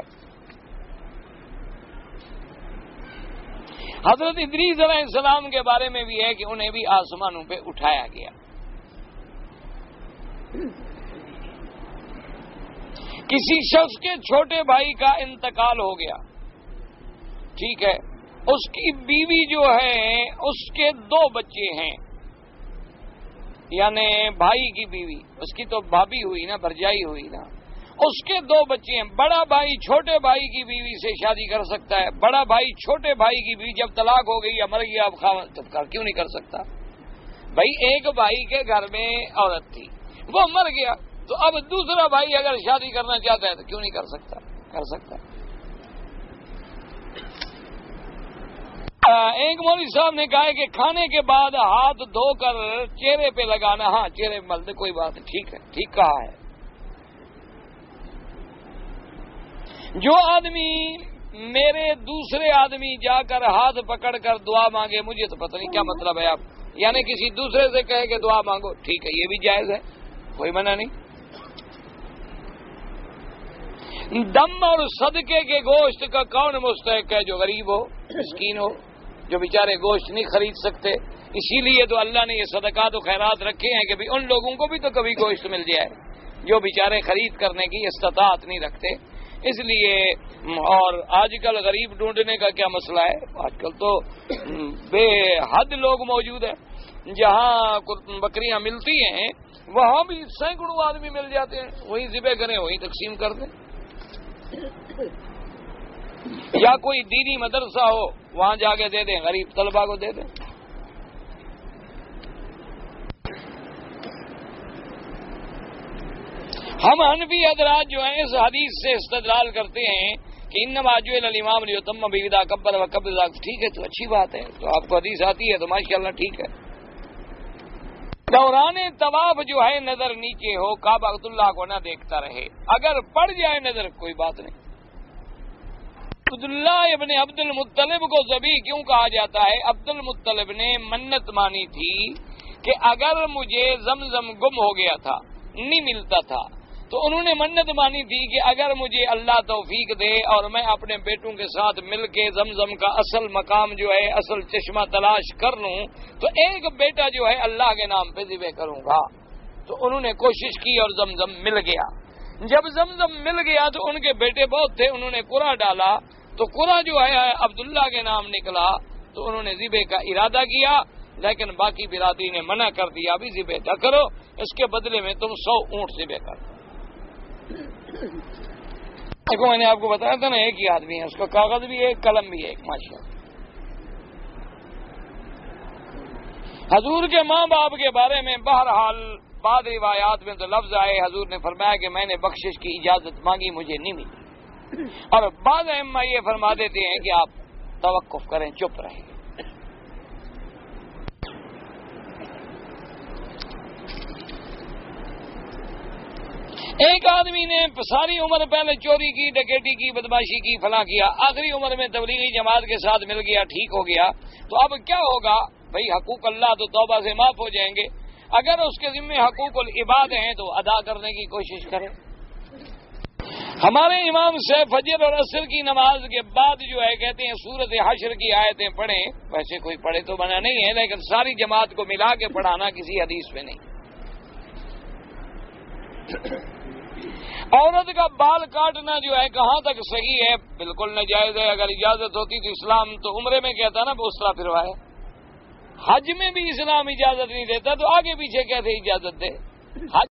حضرت ادریس علیہ السلام کے بارے میں بھی ہے کہ انہیں بھی آسمانوں پہ اٹھایا گیا۔ کسی شخص کے چھوٹے بھائی کا انتقال ہو گیا، ٹھیک ہے، اس کی بیوی جو ہے اس کے دو بچے ہیں، یعنی بھائی کی بیوی، اس کی تو بھابھی ہوئی نا، بھرجائی ہوئی نا، اس کے دو بچے ہیں۔ بڑا بھائی چھوٹے بھائی کی بیوی سے شادی کر سکتا ہے، بڑا بھائی چھوٹے بھائی کی بیوی جب طلاق ہو گئی یا مر گیا اب خاوند تو کیوں نہیں کر سکتا؟ بھائی ایک بھائی کے گھر میں عورت تھی، وہ مر گیا تو اب دوسرا بھائی اگر شادی کرنا چاہتا ہے تو کیوں نہیں کر سکتا؟ کر سکتا۔ ایک مولوی صاحب نے کہا ہے کہ کھانے کے بعد ہاتھ دھو کر چہرے پہ لگانا، ہاں چہرے پہ ملتے کوئی بات نہیں، ٹھیک ہے، ٹھیک کہا ہے۔ جو آدمی میرے دوسرے آدمی جا کر ہاتھ پکڑ کر دعا مانگے، مجھے تو پتہ نہیں کیا مطلب ہے آپ، یعنی کسی دوسرے سے کہے کہ دعا مانگو، ٹھیک ہے، یہ بھی جائز ہے، کوئی منع نہیں۔ دم اور صدقے کے گوشت کا کون مستحق ہے؟ جو غریب ہو، مسکین ہو، جو بیچارے گوشت نہیں خرید سکتے۔ اسی لیے تو اللہ نے یہ صدقات و خیرات رکھے ہیں کہ بھی ان لوگوں کو بھی تو کبھی گوشت مل جائے جو بیچارے خرید کرنے کی استطاعت نہیں رکھتے۔ اس لیے اور آج کل غریب ڈھونڈنے کا کیا مسئلہ ہے؟ آج کل تو بے حد لوگ موجود ہیں، جہاں بکریاں ملتی ہیں وہاں بھی سینکڑوں آدمی مل جاتے ہیں، وہیں ذبح کریں، وہیں تقسیم کر دیں۔ یا کوئی دینی مدرسہ ہو وہاں جا کے دے دیں، غریب طلبہ کو دے دیں۔ ہم حنفی حضرات جو ہیں اس حدیث سے استدلال کرتے ہیں کہ انما جعل الامام لیتم بہ اذا کبر وکبر، ٹھیک ہے تو اچھی بات ہے، تو آپ کو حدیث آتی ہے تو ماشاءاللہ ٹھیک ہے۔ دوران طواف جو ہے نظر نیچے ہو، کعبہ اللہ کو نہ دیکھتا رہے، اگر پڑ جائے نظر کوئی بات نہیں۔ عبداللہ ابن عبد المطلب کو ذبیح کیوں کہا جاتا ہے؟ عبد المطلب نے منت مانی تھی کہ اگر مجھے زمزم گم ہو گیا تھا، نہیں ملتا تھا، تو انہوں نے منت مانی تھی کہ اگر مجھے اللہ توفیق دے اور میں اپنے بیٹوں کے ساتھ مل کے زمزم کا اصل مقام جو ہے، اصل چشمہ تلاش کر لوں تو ایک بیٹا جو ہے اللہ کے نام پہ ذبح کروں گا۔ تو انہوں نے کوشش کی اور زمزم مل گیا۔ جب زمزم مل گیا تو ان کے بیٹے بہت تھے، انہوں نے قرہ ڈالا تو قرہ جو ہے عبداللہ کے نام نکلا، تو انہوں نے ذبح کا ارادہ کیا، لیکن باقی برادری نے منع کر دیا، ابھی ذبح نہ کرو، اس کے بدلے میں تم سو اونٹ ذبح کرو۔ دیکھو میں نے آپ کو بتایا تھا نا، ایک ہی آدمی ہے، اس کا کاغذ بھی ہے، قلم بھی ہے ایک، ماشاءاللہ۔ حضور کے ماں باپ کے بارے میں بہرحال بعض روایات میں تو لفظ آئے، حضور نے فرمایا کہ میں نے بخشش کی اجازت مانگی، مجھے نہیں ملی، اور بعض ائمہ یہ فرما دیتے ہیں کہ آپ توقف کریں، چپ رہیں۔ ایک آدمی نے ساری عمر پہلے چوری کی، ڈکیٹی کی، بدماشی کی، فلاں کیا، آخری عمر میں تبلیغی جماعت کے ساتھ مل گیا، ٹھیک ہو گیا، تو اب کیا ہوگا؟ بھئی حقوق اللہ تو توبہ سے معاف ہو جائیں گے، اگر اس کے ذمہ حقوق العباد ہیں تو ادا کرنے کی کوشش کریں۔ ہمارے امام سے فجر اور عصر کی نماز کے بعد جو ہے کہتے ہیں سورۃ حشر کی آیتیں پڑھیں، ویسے کوئی پڑھے تو منع نہیں ہے، لیکن ساری جماعت کو ملا کے پڑھانا کسی حدیث میں نہیں۔ عورت کا بال کاٹنا جو ہے کہاں تک صحیح ہے؟ بالکل ناجائز ہے، اگر اجازت ہوتی تو اسلام تو عمرے میں کہتا نا اس طرح پھروائے، حج میں بھی اسلام اجازت نہیں دیتا تو آگے پیچھے کیسے اجازت دے؟ حج